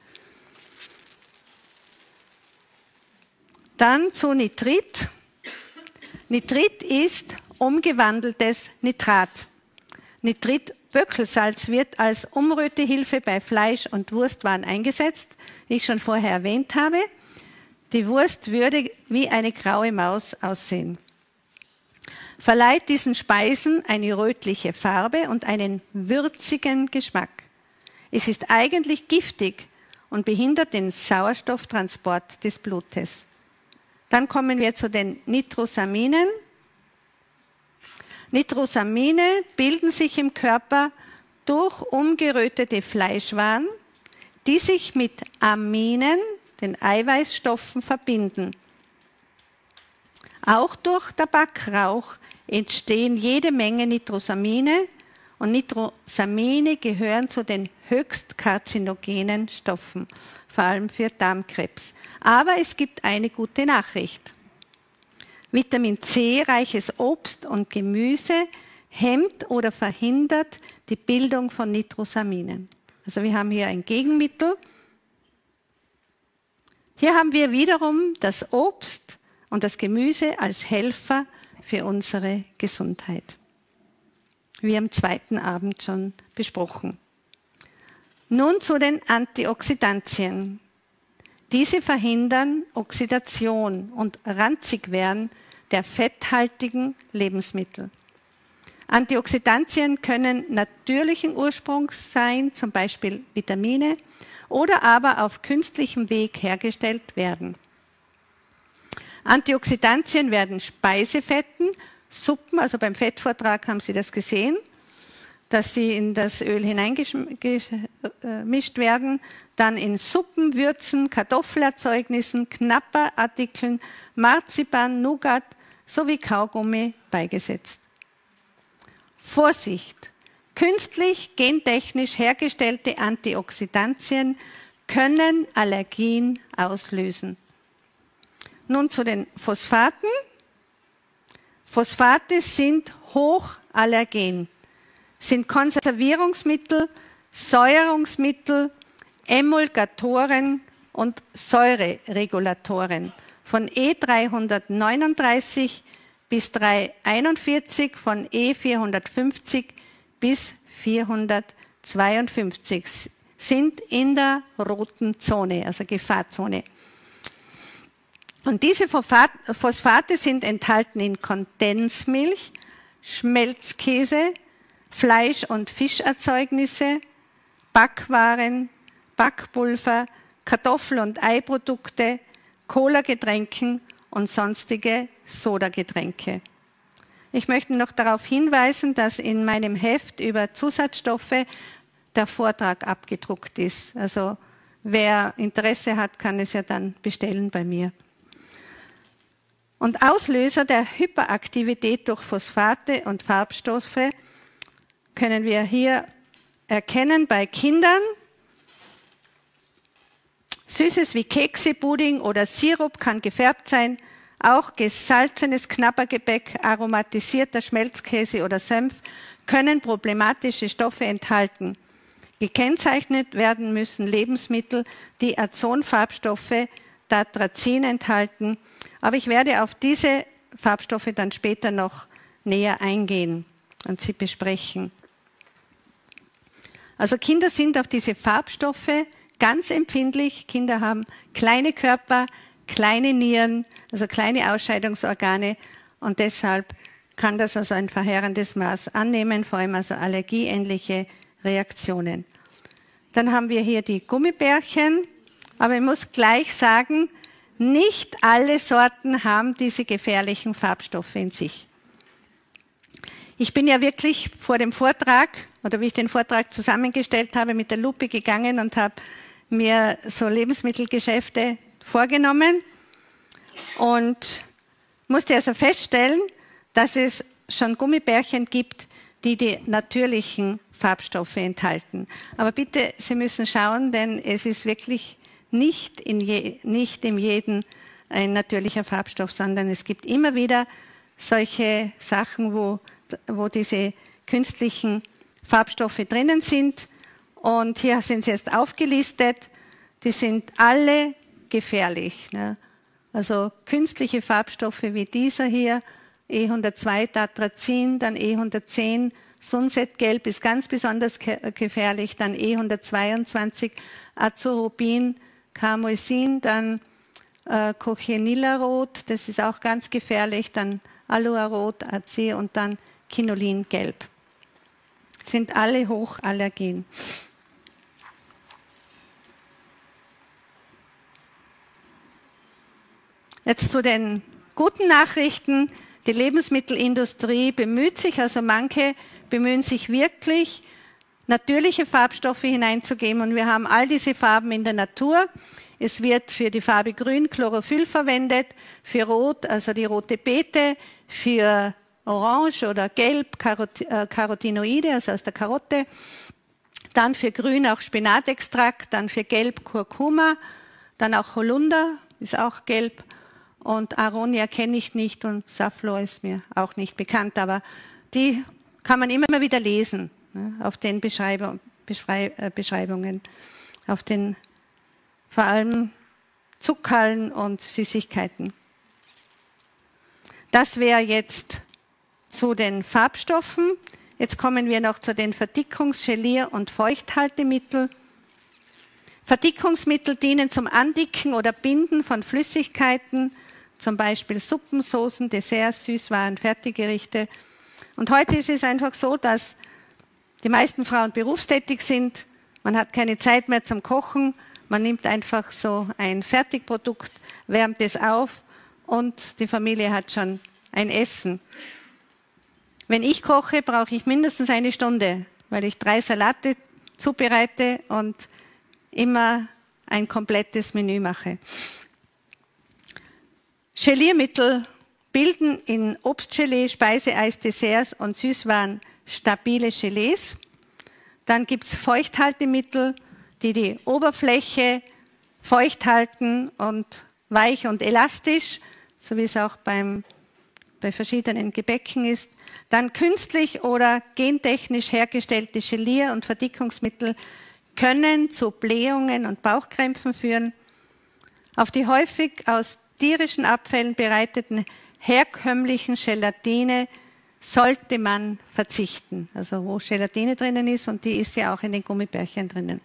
Dann zu Nitrit. Nitrit ist umgewandeltes Nitrat. Nitritböckelsalz wird als Umrührtehilfe bei Fleisch- und Wurstwaren eingesetzt, wie ich schon vorher erwähnt habe. Die Wurst würde wie eine graue Maus aussehen. verleiht diesen Speisen eine rötliche Farbe und einen würzigen Geschmack. Es ist eigentlich giftig und behindert den Sauerstofftransport des Blutes. Dann kommen wir zu den Nitrosaminen. Nitrosamine bilden sich im Körper durch umgerötete Fleischwaren, die sich mit Aminen, den Eiweißstoffen, verbinden. Auch durch Tabakrauch entstehen jede Menge Nitrosamine und Nitrosamine gehören zu den höchst karzinogenen Stoffen, vor allem für Darmkrebs. Aber es gibt eine gute Nachricht. Vitamin C-reiches Obst und Gemüse hemmt oder verhindert die Bildung von Nitrosaminen. Also wir haben hier ein Gegenmittel. Hier haben wir wiederum das Obst und das Gemüse als Helfer für unsere Gesundheit. Wie am zweiten Abend schon besprochen. Nun zu den Antioxidantien. Diese verhindern Oxidation und Ranzigwerden der fetthaltigen Lebensmittel. Antioxidantien können natürlichen Ursprungs sein, zum Beispiel Vitamine, oder aber auf künstlichem Weg hergestellt werden. Antioxidantien werden Speisefetten, Suppen, also beim Fettvortrag haben Sie das gesehen, dass sie in das Öl hineingemischt werden, dann in Suppen, Würzen, Kartoffelerzeugnissen, Knabberartikeln, Marzipan, Nougat sowie Kaugummi beigesetzt. Vorsicht! Künstlich, gentechnisch hergestellte Antioxidantien können Allergien auslösen. Nun zu den Phosphaten. Phosphate sind hochallergen, sind Konservierungsmittel, Säuerungsmittel, Emulgatoren und Säureregulatoren von E339 bis 341, von E450 bis 452 sind in der roten Zone, also Gefahrzone. Und diese Phosphate sind enthalten in Kondensmilch, Schmelzkäse, Fleisch- und Fischerzeugnisse, Backwaren, Backpulver, Kartoffel- und Eiprodukte, Cola-Getränken und sonstige Sodagetränke. Ich möchte noch darauf hinweisen, dass in meinem Heft über Zusatzstoffe der Vortrag abgedruckt ist. Also wer Interesse hat, kann es ja dann bestellen bei mir. Und Auslöser der Hyperaktivität durch Phosphate und Farbstoffe können wir hier erkennen bei Kindern. Süßes wie Kekse, Pudding oder Sirup kann gefärbt sein. Auch gesalzenes Knabbergebäck, aromatisierter Schmelzkäse oder Senf können problematische Stoffe enthalten. Gekennzeichnet werden müssen Lebensmittel, die Ozonfarbstoffe, Datrazin enthalten. Aber ich werde auf diese Farbstoffe dann später noch näher eingehen und sie besprechen. Also Kinder sind auf diese Farbstoffe ganz empfindlich. Kinder haben kleine Körper, kleine Nieren, also kleine Ausscheidungsorgane und deshalb kann das also ein verheerendes Maß annehmen, vor allem also allergieähnliche Reaktionen. Dann haben wir hier die Gummibärchen, aber ich muss gleich sagen, nicht alle Sorten haben diese gefährlichen Farbstoffe in sich. Ich bin ja wirklich vor dem Vortrag, oder wie ich den Vortrag zusammengestellt habe, mit der Lupe gegangen und habe mir so Lebensmittelgeschäfte vorgenommen und musste also feststellen, dass es schon Gummibärchen gibt, die die natürlichen Farbstoffe enthalten. Aber bitte, Sie müssen schauen, denn es ist wirklich nicht in jedem ein natürlicher Farbstoff, sondern es gibt immer wieder solche Sachen, wo diese künstlichen Farbstoffe drinnen sind. Und hier sind sie jetzt aufgelistet. Die sind alle gefährlich. Ne? Also künstliche Farbstoffe wie dieser hier, E102 Datrazin, dann E110 Sunsetgelb ist ganz besonders gefährlich, dann E122 Azorubin, Carmoisin, dann Cochenillarot, das ist auch ganz gefährlich, dann Aloe Rot, AC und dann Quinolin Gelb. Sind alle hochallergen. Jetzt zu den guten Nachrichten. Die Lebensmittelindustrie bemüht sich, also manche bemühen sich wirklich, natürliche Farbstoffe hineinzugeben. Und wir haben all diese Farben in der Natur. Es wird für die Farbe Grün Chlorophyll verwendet, für Rot, also die rote Beete, für Orange oder Gelb Carotinoide, also aus der Karotte. Dann für Grün auch Spinatextrakt, dann für Gelb Kurkuma, dann auch Holunder, ist auch gelb. Und Aronia kenne ich nicht und Safflor ist mir auch nicht bekannt, aber die kann man immer wieder lesen, ne, auf den Beschreibungen, auf den vor allem Zuckerln und Süßigkeiten. Das wäre jetzt zu den Farbstoffen. Jetzt kommen wir noch zu den Verdickungs-, Gelier- und Feuchthaltemitteln. Verdickungsmittel dienen zum Andicken oder Binden von Flüssigkeiten, zum Beispiel Suppen, Soßen, Desserts, Süßwaren, Fertiggerichte. Und heute ist es einfach so, dass die meisten Frauen berufstätig sind. Man hat keine Zeit mehr zum Kochen. Man nimmt einfach so ein Fertigprodukt, wärmt es auf und die Familie hat schon ein Essen. Wenn ich koche, brauche ich mindestens eine Stunde, weil ich 3 Salate zubereite und immer ein komplettes Menü mache. Geliermittel bilden in Obstgelee, Speiseeis, Desserts und Süßwaren stabile Gelees. Dann gibt es Feuchthaltemittel, die die Oberfläche feucht halten und weich und elastisch, so wie es auch bei verschiedenen Gebäcken ist. Dann künstlich oder gentechnisch hergestellte Gelier- und Verdickungsmittel können zu Blähungen und Bauchkrämpfen führen. Auf die häufig aus tierischen Abfällen bereiteten herkömmlichen Gelatine sollte man verzichten. Also wo Gelatine drinnen ist, und die ist ja auch in den Gummibärchen drinnen.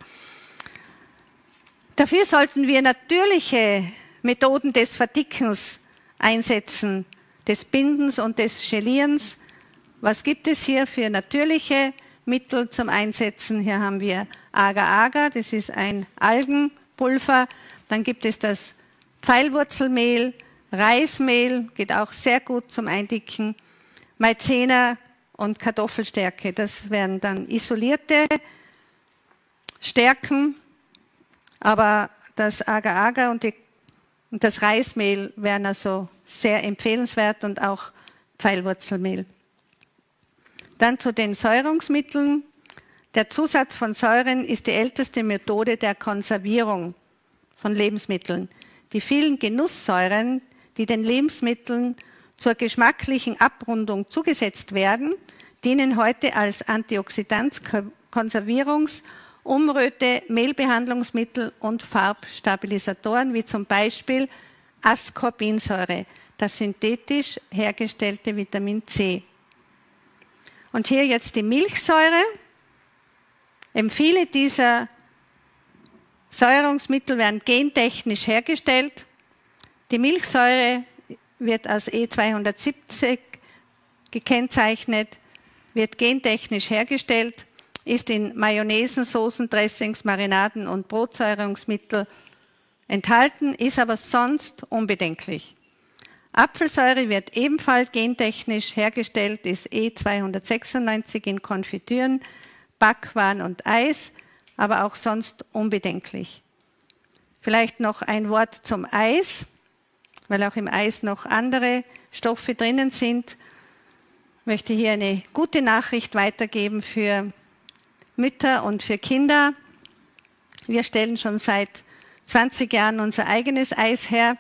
Dafür sollten wir natürliche Methoden des Verdickens einsetzen, des Bindens und des Gelierens. Was gibt es hier für natürliche Mittel zum Einsetzen? Hier haben wir Agar-Agar, das ist ein Algenpulver. Dann gibt es das Pfeilwurzelmehl, Reismehl, geht auch sehr gut zum Eindicken, Maizena und Kartoffelstärke. Das wären dann isolierte Stärken, aber das Agar-Agar und das Reismehl wären also sehr empfehlenswert und auch Pfeilwurzelmehl. Dann zu den Säurungsmitteln. Der Zusatz von Säuren ist die älteste Methode der Konservierung von Lebensmitteln. Die vielen Genusssäuren, die den Lebensmitteln zur geschmacklichen Abrundung zugesetzt werden, dienen heute als Antioxidants, Konservierungs-, Umröte-, Mehlbehandlungsmittel und Farbstabilisatoren, wie zum Beispiel Ascorbinsäure, das synthetisch hergestellte Vitamin C. Und hier jetzt die Milchsäure. Viele dieser Säurungsmittel werden gentechnisch hergestellt. Die Milchsäure wird als E270 gekennzeichnet, wird gentechnisch hergestellt, ist in Mayonnaisen, Soßen, Dressings, Marinaden und Brotsäurungsmittel enthalten, ist aber sonst unbedenklich. Apfelsäure wird ebenfalls gentechnisch hergestellt, ist E296 in Konfitüren, Backwaren und Eis, aber auch sonst unbedenklich. Vielleicht noch ein Wort zum Eis, weil auch im Eis noch andere Stoffe drinnen sind. Ich möchte hier eine gute Nachricht weitergeben für Mütter und für Kinder. Wir stellen schon seit 20 Jahren unser eigenes Eis her.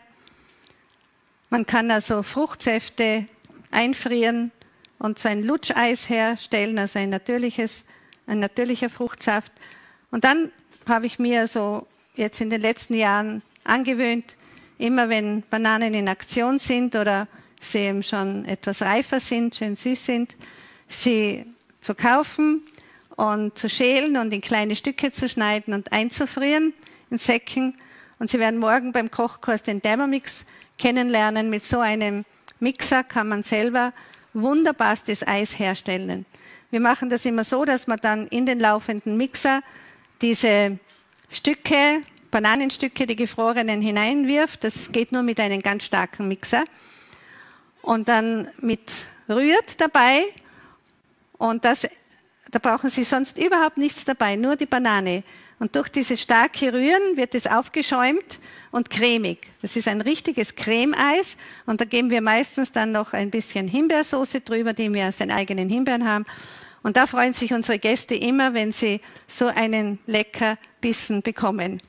Man kann also Fruchtsäfte einfrieren und so ein Lutscheis herstellen, also ein natürlicher Fruchtsaft. Und dann habe ich mir so jetzt in den letzten Jahren angewöhnt, immer wenn Bananen in Aktion sind oder sie eben schon etwas reifer sind, schön süß sind, sie zu kaufen und zu schälen und in kleine Stücke zu schneiden und einzufrieren in Säcken. Und Sie werden morgen beim Kochkurs den Thermomix kennenlernen mit so einem Mixer kann man selber wunderbarstes Eis herstellen. Wir machen das immer so, dass man dann in den laufenden Mixer diese Stücke, Bananenstücke, die gefrorenen, hineinwirft. Das geht nur mit einem ganz starken Mixer. Und dann mit rührt dabei. Und da brauchen Sie sonst überhaupt nichts dabei, nur die Banane. Und durch dieses starke Rühren wird es aufgeschäumt und cremig. Das ist ein richtiges Cremeeis. Und da geben wir meistens dann noch ein bisschen Himbeersoße drüber, die wir aus den eigenen Himbeeren haben. Und da freuen sich unsere Gäste immer, wenn sie so einen lecker Bissen bekommen.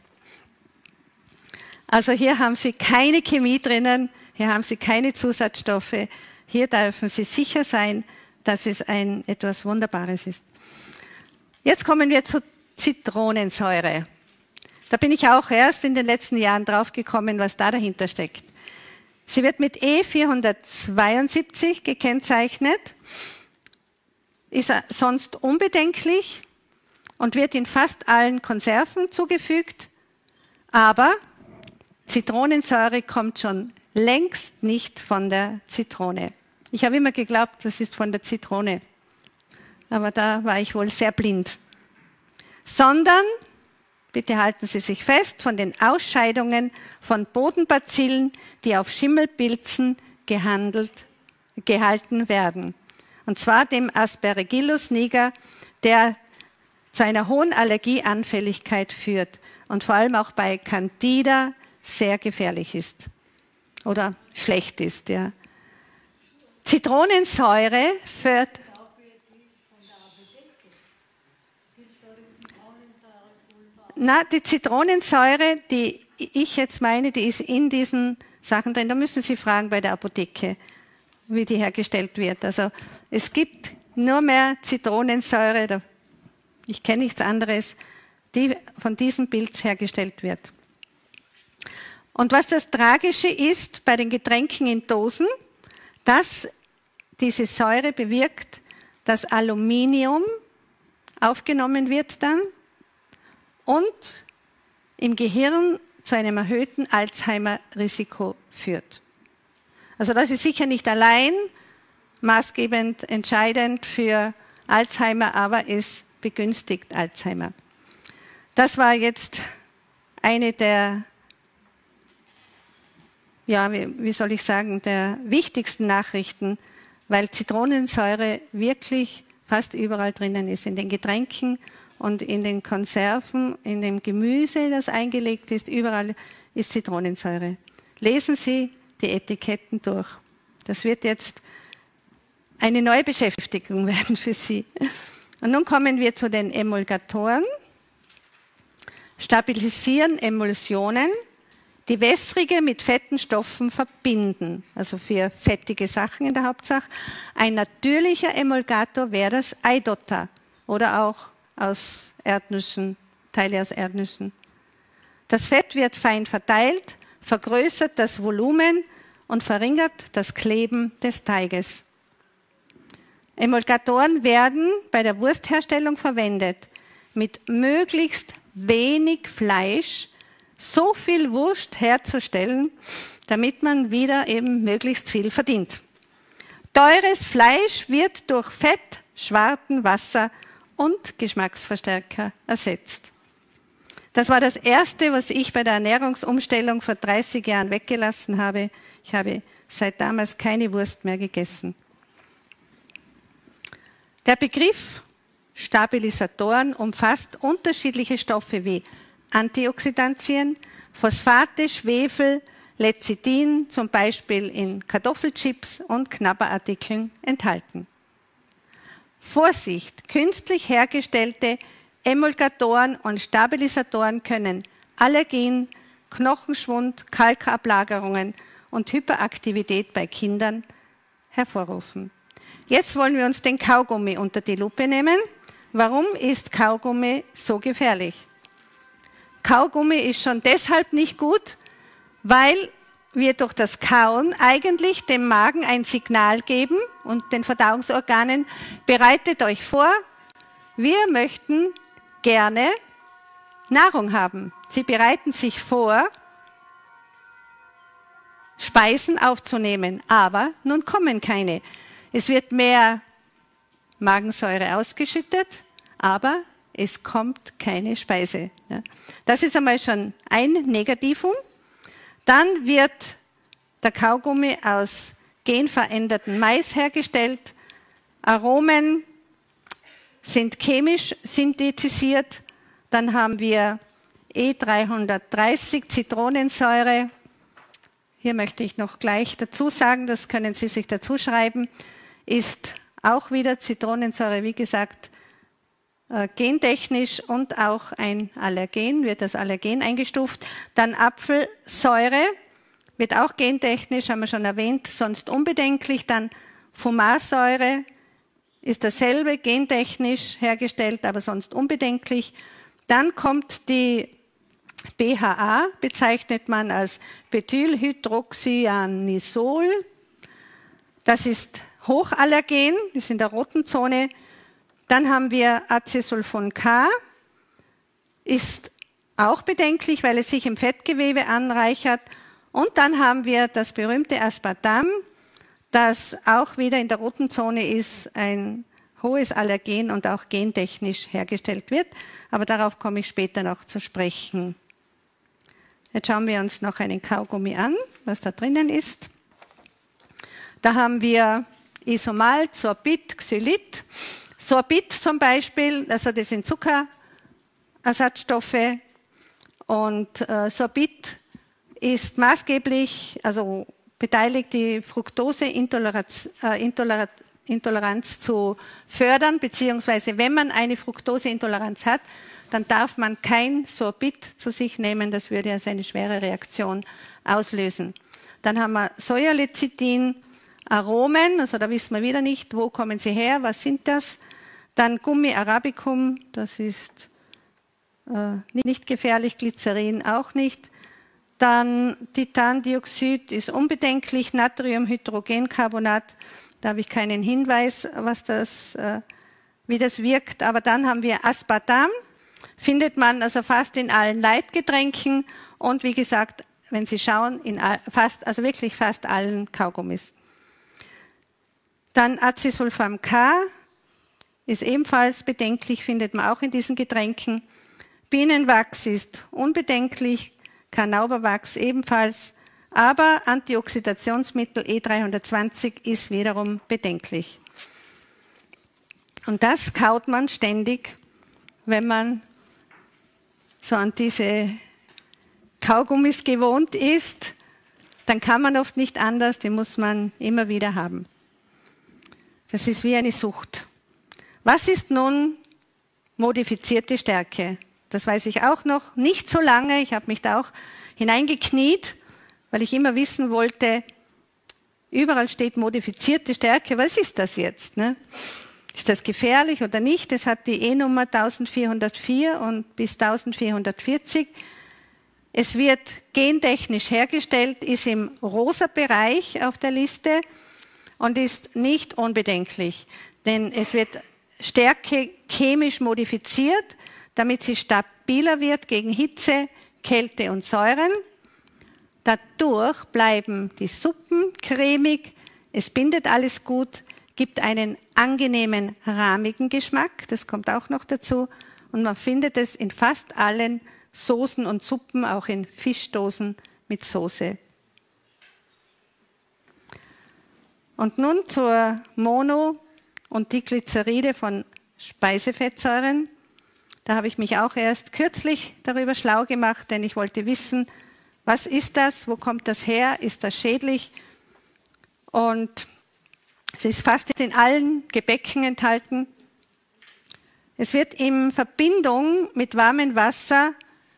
Also hier haben Sie keine Chemie drinnen, hier haben Sie keine Zusatzstoffe. Hier dürfen Sie sicher sein, dass es etwas Wunderbares ist. Jetzt kommen wir zu Zitronensäure. Da bin ich auch erst in den letzten Jahren draufgekommen, was da dahinter steckt. Sie wird mit E472 gekennzeichnet, ist sonst unbedenklich und wird in fast allen Konserven zugefügt, aber Zitronensäure kommt schon längst nicht von der Zitrone. Ich habe immer geglaubt, das ist von der Zitrone, aber da war ich wohl sehr blind. Sondern, bitte halten Sie sich fest, von den Ausscheidungen von Bodenbazillen, die auf Schimmelpilzen gehalten werden. Und zwar dem Aspergillus niger, der zu einer hohen Allergieanfälligkeit führt und vor allem auch bei Candida sehr gefährlich ist oder schlecht ist. Ja. Zitronensäure führt... Na, die Zitronensäure, die ich jetzt meine, die ist in diesen Sachen drin. Da müssen Sie fragen bei der Apotheke, wie die hergestellt wird. Also es gibt nur mehr Zitronensäure, ich kenne nichts anderes, die von diesem Pilz hergestellt wird. Und was das Tragische ist bei den Getränken in Dosen, dass diese Säure bewirkt, dass Aluminium aufgenommen wird dann und im Gehirn zu einem erhöhten Alzheimer-Risiko führt. Also das ist sicher nicht allein maßgebend entscheidend für Alzheimer, aber es begünstigt Alzheimer. Das war jetzt eine der, ja, wie soll ich sagen, der wichtigsten Nachrichten, weil Zitronensäure wirklich fast überall drinnen ist, in den Getränken und in den Konserven, in dem Gemüse, das eingelegt ist, überall ist Zitronensäure. Lesen Sie die Etiketten durch. Das wird jetzt eine neue Beschäftigung werden für Sie. Und nun kommen wir zu den Emulgatoren. Stabilisieren Emulsionen, die wässrige mit fetten Stoffen verbinden, also für fettige Sachen in der Hauptsache. Ein natürlicher Emulgator wäre das Eidotter oder auch aus Erdnüssen, Teile aus Erdnüssen. Das Fett wird fein verteilt, vergrößert das Volumen und verringert das Kleben des Teiges. Emulgatoren werden bei der Wurstherstellung verwendet, mit möglichst wenig Fleisch so viel Wurst herzustellen, damit man wieder eben möglichst viel verdient. Teures Fleisch wird durch Fett, Schwarten, Wasser und Geschmacksverstärker ersetzt. Das war das Erste, was ich bei der Ernährungsumstellung vor 30 Jahren weggelassen habe. Ich habe seit damals keine Wurst mehr gegessen. Der Begriff Stabilisatoren umfasst unterschiedliche Stoffe wie Antioxidantien, Phosphate, Schwefel, Lecithin, zum Beispiel in Kartoffelchips und Knabberartikeln enthalten. Vorsicht! Künstlich hergestellte Emulgatoren und Stabilisatoren können Allergien, Knochenschwund, Kalkablagerungen und Hyperaktivität bei Kindern hervorrufen. Jetzt wollen wir uns den Kaugummi unter die Lupe nehmen. Warum ist Kaugummi so gefährlich? Kaugummi ist schon deshalb nicht gut, weil wir durch das Kauen eigentlich dem Magen ein Signal geben und den Verdauungsorganen, bereitet euch vor, wir möchten gerne Nahrung haben. Sie bereiten sich vor, Speisen aufzunehmen. Aber nun kommen keine. Es wird mehr Magensäure ausgeschüttet, aber es kommt keine Speise. Das ist einmal schon ein Negativum. Dann wird der Kaugummi aus genverändertem Mais hergestellt. Aromen sind chemisch synthetisiert. Dann haben wir E330 Zitronensäure. Hier möchte ich noch gleich dazu sagen, das können Sie sich dazu schreiben, ist auch wieder Zitronensäure, wie gesagt, gentechnisch und auch ein Allergen, wird als Allergen eingestuft. Dann Apfelsäure, wird auch gentechnisch, haben wir schon erwähnt, sonst unbedenklich. Dann Fumarsäure, ist dasselbe, gentechnisch hergestellt, aber sonst unbedenklich. Dann kommt die BHA, bezeichnet man als Bethylhydroxyanisol. Das ist hochallergen, ist in der roten Zone. Dann haben wir Acesulfon K, ist auch bedenklich, weil es sich im Fettgewebe anreichert. Und dann haben wir das berühmte Aspartam, das auch wieder in der roten Zone ist, ein hohes Allergen und auch gentechnisch hergestellt wird. Aber darauf komme ich später noch zu sprechen. Jetzt schauen wir uns noch einen Kaugummi an, was da drinnen ist. Da haben wir Isomal, Sorbit, Xylit. Sorbit zum Beispiel, also das sind Zuckerersatzstoffe. Und Sorbit ist maßgeblich, also beteiligt, die Fructoseintoleranz zu fördern, beziehungsweise wenn man eine Fructoseintoleranz hat, dann darf man kein Sorbit zu sich nehmen, das würde also eine schwere Reaktion auslösen. Dann haben wir Sojalecithin, Aromen, also da wissen wir wieder nicht, wo kommen sie her, was sind das. Dann Gummi arabicum, das ist nicht gefährlich, Glycerin auch nicht. Dann Titandioxid ist unbedenklich, Natriumhydrogencarbonat, da habe ich keinen Hinweis, wie das wirkt. Aber dann haben wir Aspartam, findet man also fast in allen Leitgetränken und wie gesagt, wenn Sie schauen, wirklich fast allen Kaugummis. Dann Acesulfam K ist ebenfalls bedenklich, findet man auch in diesen Getränken. Bienenwachs ist unbedenklich, Carnauberwachs ebenfalls, aber Antioxidationsmittel E320 ist wiederum bedenklich. Und das kaut man ständig, wenn man so an diese Kaugummis gewohnt ist, dann kann man oft nicht anders, die muss man immer wieder haben. Das ist wie eine Sucht. Was ist nun modifizierte Stärke? Das weiß ich auch noch nicht so lange. Ich habe mich da auch hineingekniet, weil ich immer wissen wollte, überall steht modifizierte Stärke. Was ist das jetzt? Ne? Ist das gefährlich oder nicht? Es hat die E-Nummer 1404 und bis 1440. Es wird gentechnisch hergestellt, ist im rosa Bereich auf der Liste und ist nicht unbedenklich, denn es wird Stärke chemisch modifiziert, damit sie stabiler wird gegen Hitze, Kälte und Säuren. Dadurch bleiben die Suppen cremig, es bindet alles gut, gibt einen angenehmen, rahmigen Geschmack, das kommt auch noch dazu. Und man findet es in fast allen Soßen und Suppen, auch in Fischdosen mit Soße. Und nun zur Mono- und Diglyceride von Speisefettsäuren. Da habe ich mich auch erst kürzlich darüber schlau gemacht, denn ich wollte wissen, was ist das, wo kommt das her, ist das schädlich? Und es ist fast in allen Gebäcken enthalten. Es wird in Verbindung mit warmem Wasser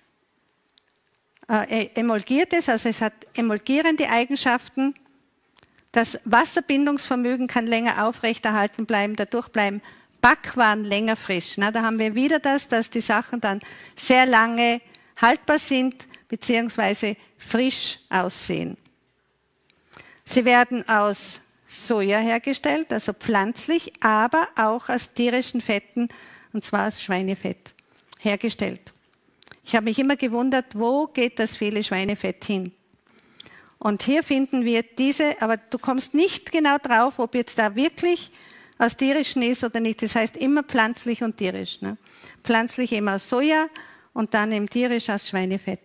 emulgiert, also es hat emulgierende Eigenschaften. Das Wasserbindungsvermögen kann länger aufrechterhalten bleiben, dadurch bleiben Backwaren länger frisch. Da haben wir wieder das, dass die Sachen dann sehr lange haltbar sind bzw. frisch aussehen. Sie werden aus Soja hergestellt, also pflanzlich, aber auch aus tierischen Fetten, und zwar aus Schweinefett, hergestellt. Ich habe mich immer gewundert, wo geht das viele Schweinefett hin? Und hier finden wir diese, aber du kommst nicht genau drauf, ob jetzt da wirklich aus tierischen ist oder nicht. Das heißt immer pflanzlich und tierisch. Ne? Pflanzlich eben aus Soja und dann eben tierisch aus Schweinefett.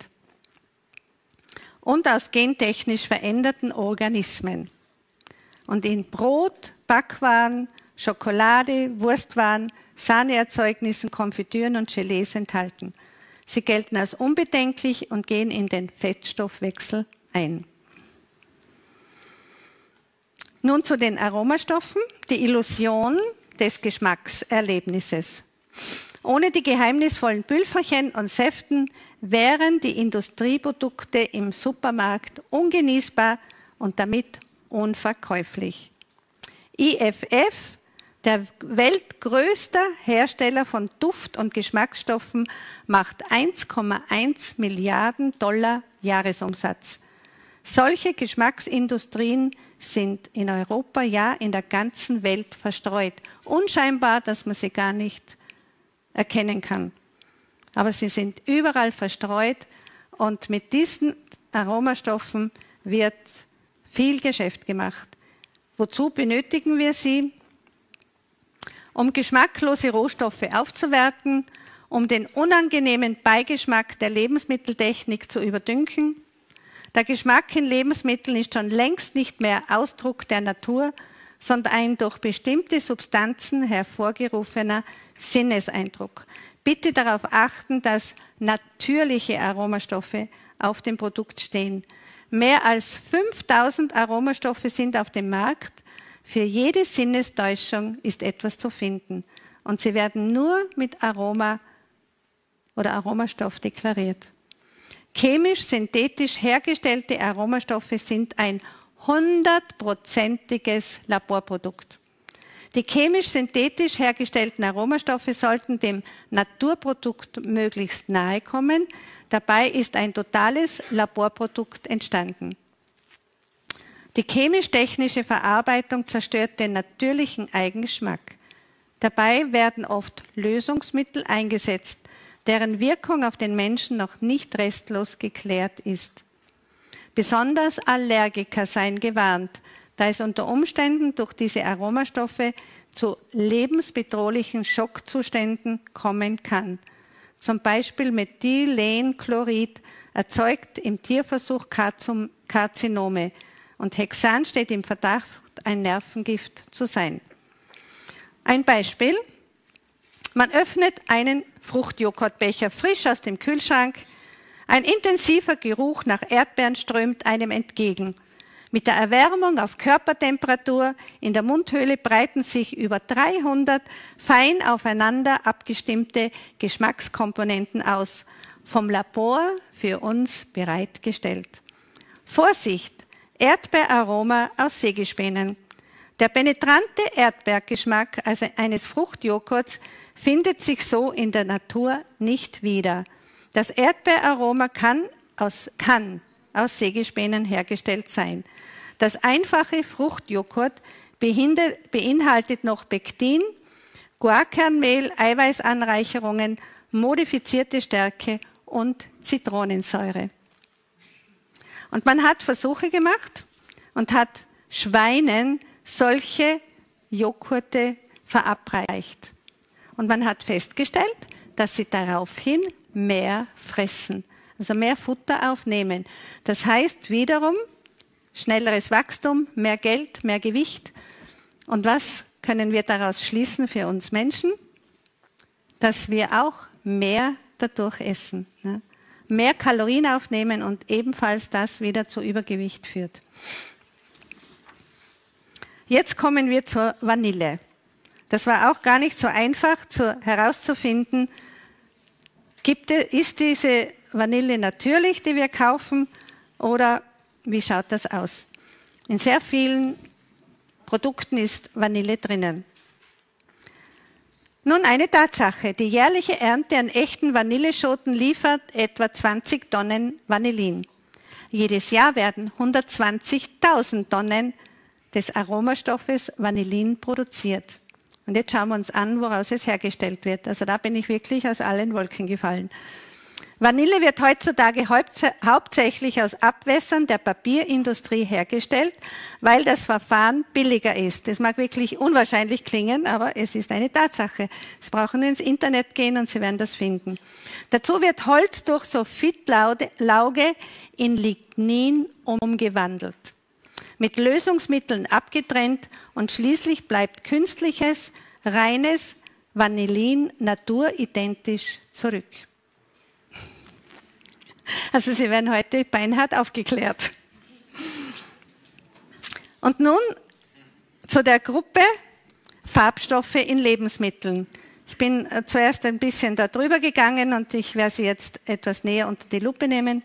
Und aus gentechnisch veränderten Organismen. Und in Brot, Backwaren, Schokolade, Wurstwaren, Sahneerzeugnissen, Konfitüren und Gelees enthalten. Sie gelten als unbedenklich und gehen in den Fettstoffwechsel ein. Nun zu den Aromastoffen, die Illusion des Geschmackserlebnisses. Ohne die geheimnisvollen Pülferchen und Säften wären die Industrieprodukte im Supermarkt ungenießbar und damit unverkäuflich. IFF, der weltgrößte Hersteller von Duft- und Geschmacksstoffen, macht 1,1 Milliarden $ Jahresumsatz. Solche Geschmacksindustrien sind in Europa, ja in der ganzen Welt verstreut. Unscheinbar, dass man sie gar nicht erkennen kann. Aber sie sind überall verstreut und mit diesen Aromastoffen wird viel Geschäft gemacht. Wozu benötigen wir sie? Um geschmacklose Rohstoffe aufzuwerten, um den unangenehmen Beigeschmack der Lebensmitteltechnik zu überdünken. Der Geschmack in Lebensmitteln ist schon längst nicht mehr Ausdruck der Natur, sondern ein durch bestimmte Substanzen hervorgerufener Sinneseindruck. Bitte darauf achten, dass natürliche Aromastoffe auf dem Produkt stehen. Mehr als 5000 Aromastoffe sind auf dem Markt. Für jede Sinnestäuschung ist etwas zu finden. Und sie werden nur mit Aroma oder Aromastoff deklariert. Chemisch-synthetisch hergestellte Aromastoffe sind ein 100%iges Laborprodukt. Die chemisch-synthetisch hergestellten Aromastoffe sollten dem Naturprodukt möglichst nahe kommen. Dabei ist ein totales Laborprodukt entstanden. Die chemisch-technische Verarbeitung zerstört den natürlichen Eigengeschmack. Dabei werden oft Lösungsmittel eingesetzt, deren Wirkung auf den Menschen noch nicht restlos geklärt ist. Besonders Allergiker seien gewarnt, da es unter Umständen durch diese Aromastoffe zu lebensbedrohlichen Schockzuständen kommen kann. Zum Beispiel Methylenchlorid erzeugt im Tierversuch Karzinome und Hexan steht im Verdacht, ein Nervengift zu sein. Ein Beispiel. Man öffnet einen Fruchtjoghurtbecher frisch aus dem Kühlschrank. Ein intensiver Geruch nach Erdbeeren strömt einem entgegen. Mit der Erwärmung auf Körpertemperatur in der Mundhöhle breiten sich über 300 fein aufeinander abgestimmte Geschmackskomponenten aus, vom Labor für uns bereitgestellt. Vorsicht! Erdbeeraroma aus Sägespänen. Der penetrante Erdbeergeschmack eines Fruchtjoghurts findet sich so in der Natur nicht wieder. Das Erdbeeraroma kann aus Sägespänen hergestellt sein. Das einfache Fruchtjoghurt beinhaltet noch Pektin, Guarkernmehl, Eiweißanreicherungen, modifizierte Stärke und Zitronensäure. Und man hat Versuche gemacht und hat Schweinen solche Joghurte verabreicht. Und man hat festgestellt, dass sie daraufhin mehr fressen, also mehr Futter aufnehmen. Das heißt wiederum schnelleres Wachstum, mehr Geld, mehr Gewicht. Und was können wir daraus schließen für uns Menschen? Dass wir auch mehr dadurch essen, ne? Mehr Kalorien aufnehmen und ebenfalls das wieder zu Übergewicht führt. Jetzt kommen wir zur Vanille. Das war auch gar nicht so einfach herauszufinden, ist diese Vanille natürlich, die wir kaufen, oder wie schaut das aus? In sehr vielen Produkten ist Vanille drinnen. Nun eine Tatsache, die jährliche Ernte an echten Vanilleschoten liefert etwa 20 Tonnen Vanillin. Jedes Jahr werden 120.000 Tonnen des Aromastoffes Vanillin produziert. Und jetzt schauen wir uns an, woraus es hergestellt wird. Also da bin ich wirklich aus allen Wolken gefallen. Vanille wird heutzutage hauptsächlich aus Abwässern der Papierindustrie hergestellt, weil das Verfahren billiger ist. Das mag wirklich unwahrscheinlich klingen, aber es ist eine Tatsache. Sie brauchen ins Internet gehen und Sie werden das finden. Dazu wird Holz durch Sulfitlauge in Lignin umgewandelt, mit Lösungsmitteln abgetrennt und schließlich bleibt künstliches, reines Vanillin naturidentisch zurück. Also Sie werden heute beinhart aufgeklärt. Und nun zu der Gruppe Farbstoffe in Lebensmitteln. Ich bin zuerst ein bisschen darüber gegangen und ich werde sie jetzt etwas näher unter die Lupe nehmen.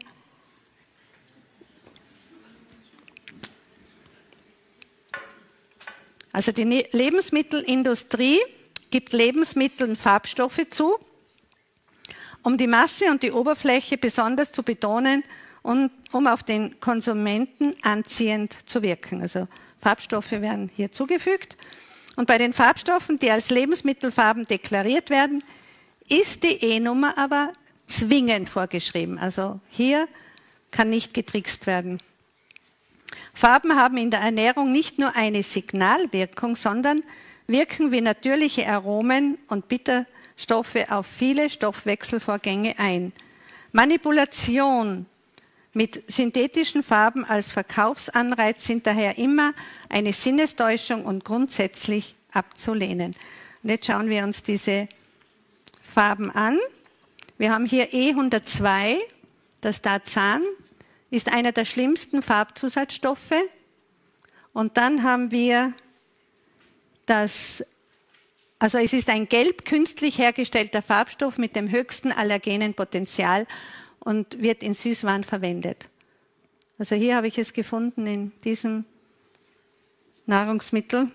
Also die Lebensmittelindustrie gibt Lebensmitteln Farbstoffe zu, um die Masse und die Oberfläche besonders zu betonen und um auf den Konsumenten anziehend zu wirken. Also Farbstoffe werden hier zugefügt. Und bei den Farbstoffen, die als Lebensmittelfarben deklariert werden, ist die E-Nummer aber zwingend vorgeschrieben. Also hier kann nicht getrickst werden. Farben haben in der Ernährung nicht nur eine Signalwirkung, sondern wirken wie natürliche Aromen und Bitterstoffe auf viele Stoffwechselvorgänge ein. Manipulation mit synthetischen Farben als Verkaufsanreiz sind daher immer eine Sinnestäuschung und grundsätzlich abzulehnen. Und jetzt schauen wir uns diese Farben an. Wir haben hier E102, das Tarzan, ist einer der schlimmsten Farbzusatzstoffe. Und dann haben wir also es ist ein gelb künstlich hergestellter Farbstoff mit dem höchsten allergenen Potenzial und wird in Süßwaren verwendet. Also hier habe ich es gefunden in diesem Nahrungsmittel.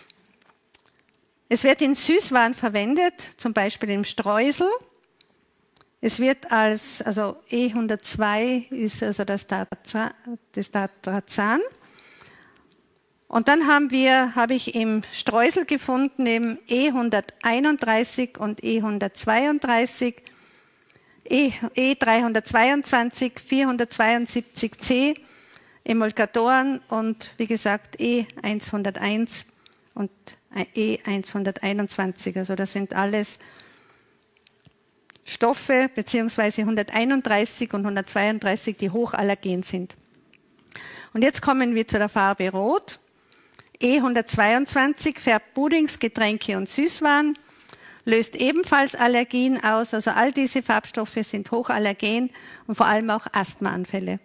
Es wird in Süßwaren verwendet, zum Beispiel im Streusel. Es wird also E102 ist also das Tarzan. Und dann habe ich im Streusel gefunden eben E131 und E132, E322, 472c, Emulgatoren und wie gesagt E101 und E121. Also das sind alles Stoffe beziehungsweise 131 und 132, die hochallergen sind. Und jetzt kommen wir zu der Farbe Rot. E122 färbt Puddings, Getränke und Süßwaren, löst ebenfalls Allergien aus. Also all diese Farbstoffe sind hochallergen und vor allem auch Asthmaanfälle.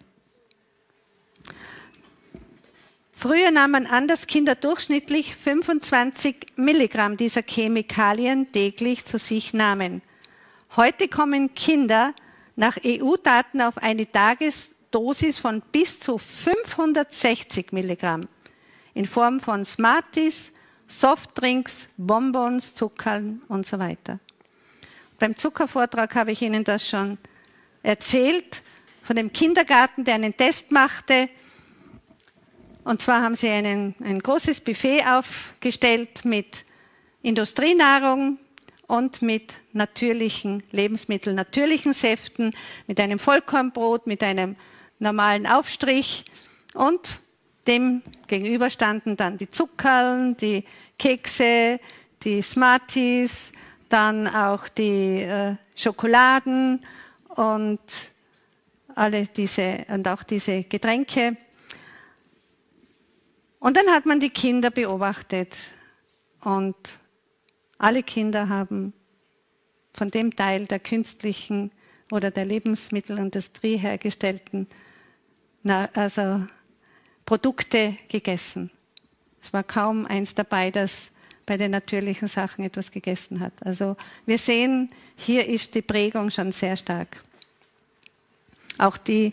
Früher nahm man an, dass Kinder durchschnittlich 25 Milligramm dieser Chemikalien täglich zu sich nahmen. Heute kommen Kinder nach EU-Daten auf eine Tagesdosis von bis zu 560 Milligramm in Form von Smarties, Softdrinks, Bonbons, Zuckern und so weiter. Beim Zuckervortrag habe ich Ihnen das schon erzählt, von dem Kindergarten, der einen Test machte. Und zwar haben sie ein großes Buffet aufgestellt mit Industrienahrung und mit natürlichen Lebensmitteln, natürlichen Säften, mit einem Vollkornbrot, mit einem normalen Aufstrich und dem gegenüber standen dann die Zuckerl, die Kekse, die Smarties, dann auch die Schokoladen und auch diese Getränke. Und dann hat man die Kinder beobachtet und alle Kinder haben von dem Teil der künstlichen oder der Lebensmittelindustrie hergestellten Produkte gegessen. Es war kaum eins dabei, das bei den natürlichen Sachen etwas gegessen hat. Also wir sehen, hier ist die Prägung schon sehr stark. Auch die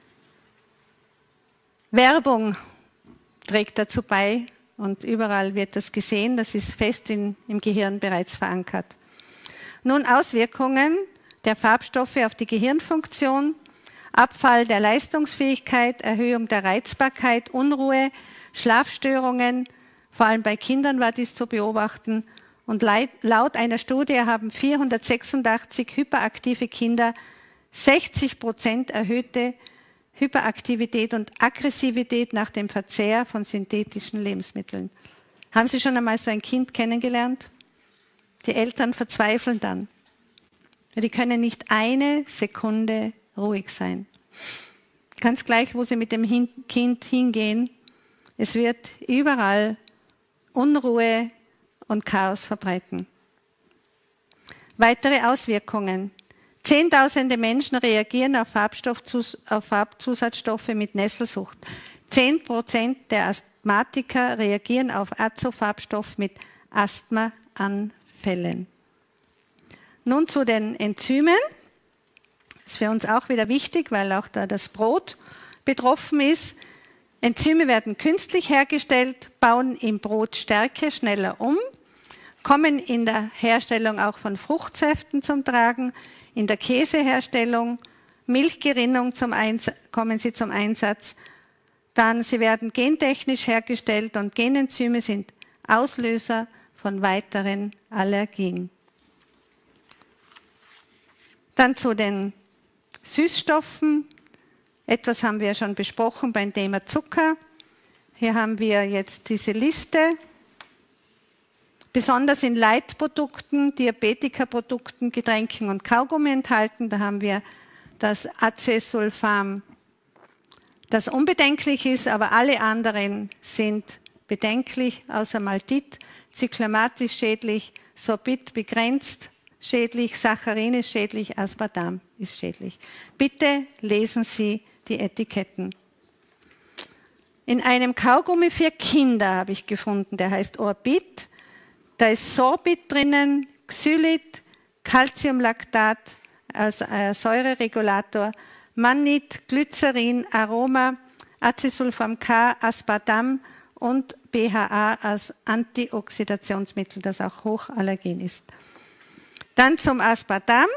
Werbung trägt dazu bei und überall wird das gesehen, das ist fest im Gehirn bereits verankert. Nun Auswirkungen der Farbstoffe auf die Gehirnfunktion: Abfall der Leistungsfähigkeit, Erhöhung der Reizbarkeit, Unruhe, Schlafstörungen, vor allem bei Kindern war dies zu beobachten. Und laut einer Studie haben 486 hyperaktive Kinder 60% erhöhte Hyperaktivität und Aggressivität nach dem Verzehr von synthetischen Lebensmitteln. Haben Sie schon einmal so ein Kind kennengelernt? Die Eltern verzweifeln dann. Die können nicht eine Sekunde ruhig sein. Ganz gleich, wo Sie mit dem Kind hingehen, es wird überall Unruhe und Chaos verbreiten. Weitere Auswirkungen. Zehntausende Menschen reagieren auf Farbzusatzstoffe mit Nesselsucht. 10% der Asthmatiker reagieren auf Azofarbstoff mit Asthmaanfällen. Nun zu den Enzymen. Das ist für uns auch wieder wichtig, weil auch da das Brot betroffen ist. Enzyme werden künstlich hergestellt, bauen im Brot Stärke schneller um, kommen in der Herstellung auch von Fruchtsäften zum Tragen, in der Käseherstellung, Milchgerinnung kommen sie zum Einsatz. Dann, sie werden gentechnisch hergestellt und Genenzyme sind Auslöser von weiteren Allergien. Dann zu den Süßstoffen. Etwas haben wir schon besprochen beim Thema Zucker. Hier haben wir jetzt diese Liste. Besonders in Leitprodukten, Diabetikerprodukten, Getränken und Kaugummi enthalten. Da haben wir das Acesulfam, das unbedenklich ist, aber alle anderen sind bedenklich, außer Maltit. Cyclamat ist schädlich, Sorbit begrenzt schädlich, Saccharin ist schädlich, Aspartam ist schädlich. Bitte lesen Sie die Etiketten. In einem Kaugummi für Kinder habe ich gefunden, der heißt Orbit. Da ist Sorbit drinnen, Xylit, Calciumlactat als Säureregulator, Mannit, Glycerin, Aroma, Acesulfam K, Aspartam und BHA als Antioxidationsmittel, das auch hochallergen ist. Dann zum Aspartam,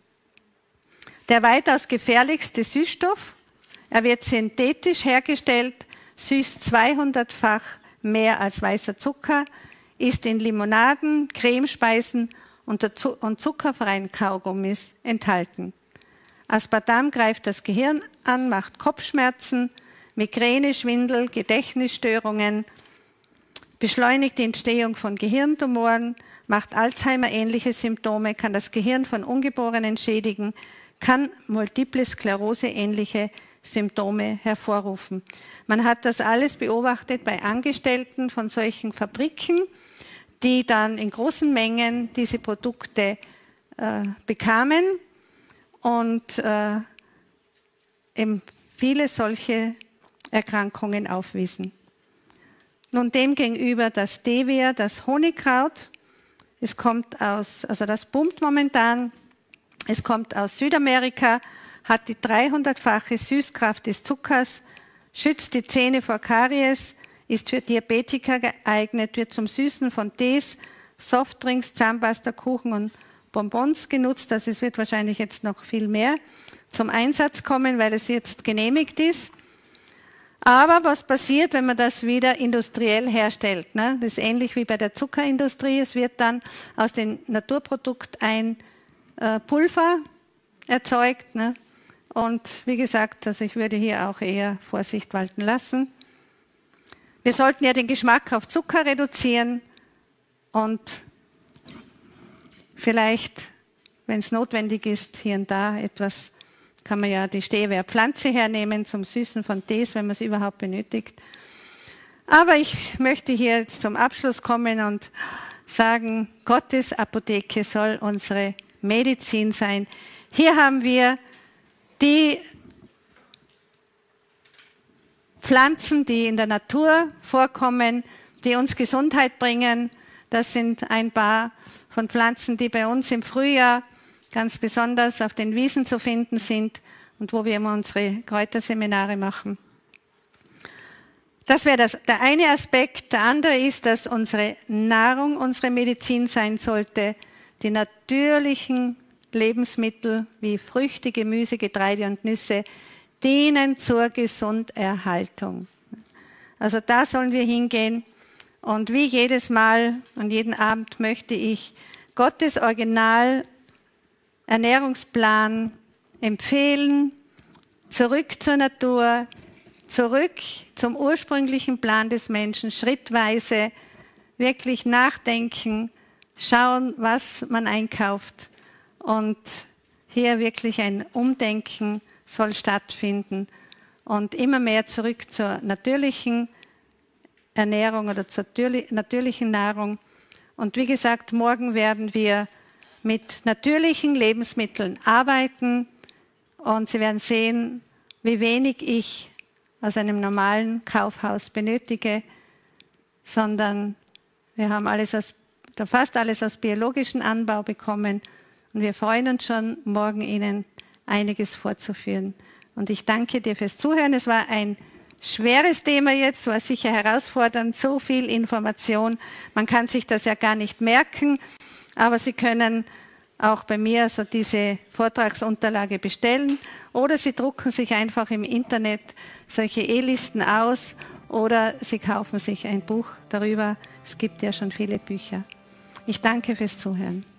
der weitaus gefährlichste Süßstoff. Er wird synthetisch hergestellt, süßt 200-fach mehr als weißer Zucker, ist in Limonaden, Cremespeisen und zuckerfreien Kaugummis enthalten. Aspartam greift das Gehirn an, macht Kopfschmerzen, Migräne, Schwindel, Gedächtnisstörungen, beschleunigt die Entstehung von Gehirntumoren, macht Alzheimer-ähnliche Symptome, kann das Gehirn von Ungeborenen schädigen, kann Multiple Sklerose-ähnliche Symptome hervorrufen. Man hat das alles beobachtet bei Angestellten von solchen Fabriken, die dann in großen Mengen diese Produkte bekamen und eben viele solche Erkrankungen aufwiesen. Nun demgegenüber das Stevia, das Honigkraut. Es kommt das boomt momentan. Es kommt aus Südamerika, hat die 300-fache Süßkraft des Zuckers, schützt die Zähne vor Karies, ist für Diabetiker geeignet, wird zum Süßen von Tees, Softdrinks, Zahnpasta, Kuchen und Bonbons genutzt. Also es wird wahrscheinlich jetzt noch viel mehr zum Einsatz kommen, weil es jetzt genehmigt ist. Aber was passiert, wenn man das wieder industriell herstellt? Ne? Das ist ähnlich wie bei der Zuckerindustrie. Es wird dann aus dem Naturprodukt ein Pulver erzeugt. Ne? Und wie gesagt, also ich würde hier auch eher Vorsicht walten lassen. Wir sollten ja den Geschmack auf Zucker reduzieren und vielleicht, wenn es notwendig ist, hier und da etwas, kann man ja die Stevia-Pflanze hernehmen zum Süßen von Tees, wenn man es überhaupt benötigt. Aber ich möchte hier jetzt zum Abschluss kommen und sagen, Gottes Apotheke soll unsere Medizin sein. Hier haben wir die Pflanzen, die in der Natur vorkommen, die uns Gesundheit bringen. Das sind ein paar von Pflanzen, die bei uns im Frühjahr ganz besonders auf den Wiesen zu finden sind und wo wir immer unsere Kräuterseminare machen. Das wäre der eine Aspekt. Der andere ist, dass unsere Nahrung unsere Medizin sein sollte. Die natürlichen Lebensmittel wie Früchte, Gemüse, Getreide und Nüsse dienen zur Gesunderhaltung. Also da sollen wir hingehen. Und wie jedes Mal und jeden Abend möchte ich Gottes Original Ernährungsplan empfehlen, zurück zur Natur, zurück zum ursprünglichen Plan des Menschen, schrittweise wirklich nachdenken, schauen, was man einkauft. Und hier wirklich ein Umdenken soll stattfinden und immer mehr zurück zur natürlichen Ernährung oder zur natürlichen Nahrung. Und wie gesagt, morgen werden wir mit natürlichen Lebensmitteln arbeiten und Sie werden sehen, wie wenig ich aus einem normalen Kaufhaus benötige, sondern wir haben fast alles aus biologischem Anbau bekommen und wir freuen uns schon, morgen Ihnen einiges vorzuführen. Und ich danke dir fürs Zuhören. Es war ein schweres Thema jetzt, war sicher herausfordernd, so viel Information. Man kann sich das ja gar nicht merken, aber Sie können auch bei mir so diese Vortragsunterlage bestellen oder Sie drucken sich einfach im Internet solche E-Listen aus oder Sie kaufen sich ein Buch darüber. Es gibt ja schon viele Bücher. Ich danke fürs Zuhören.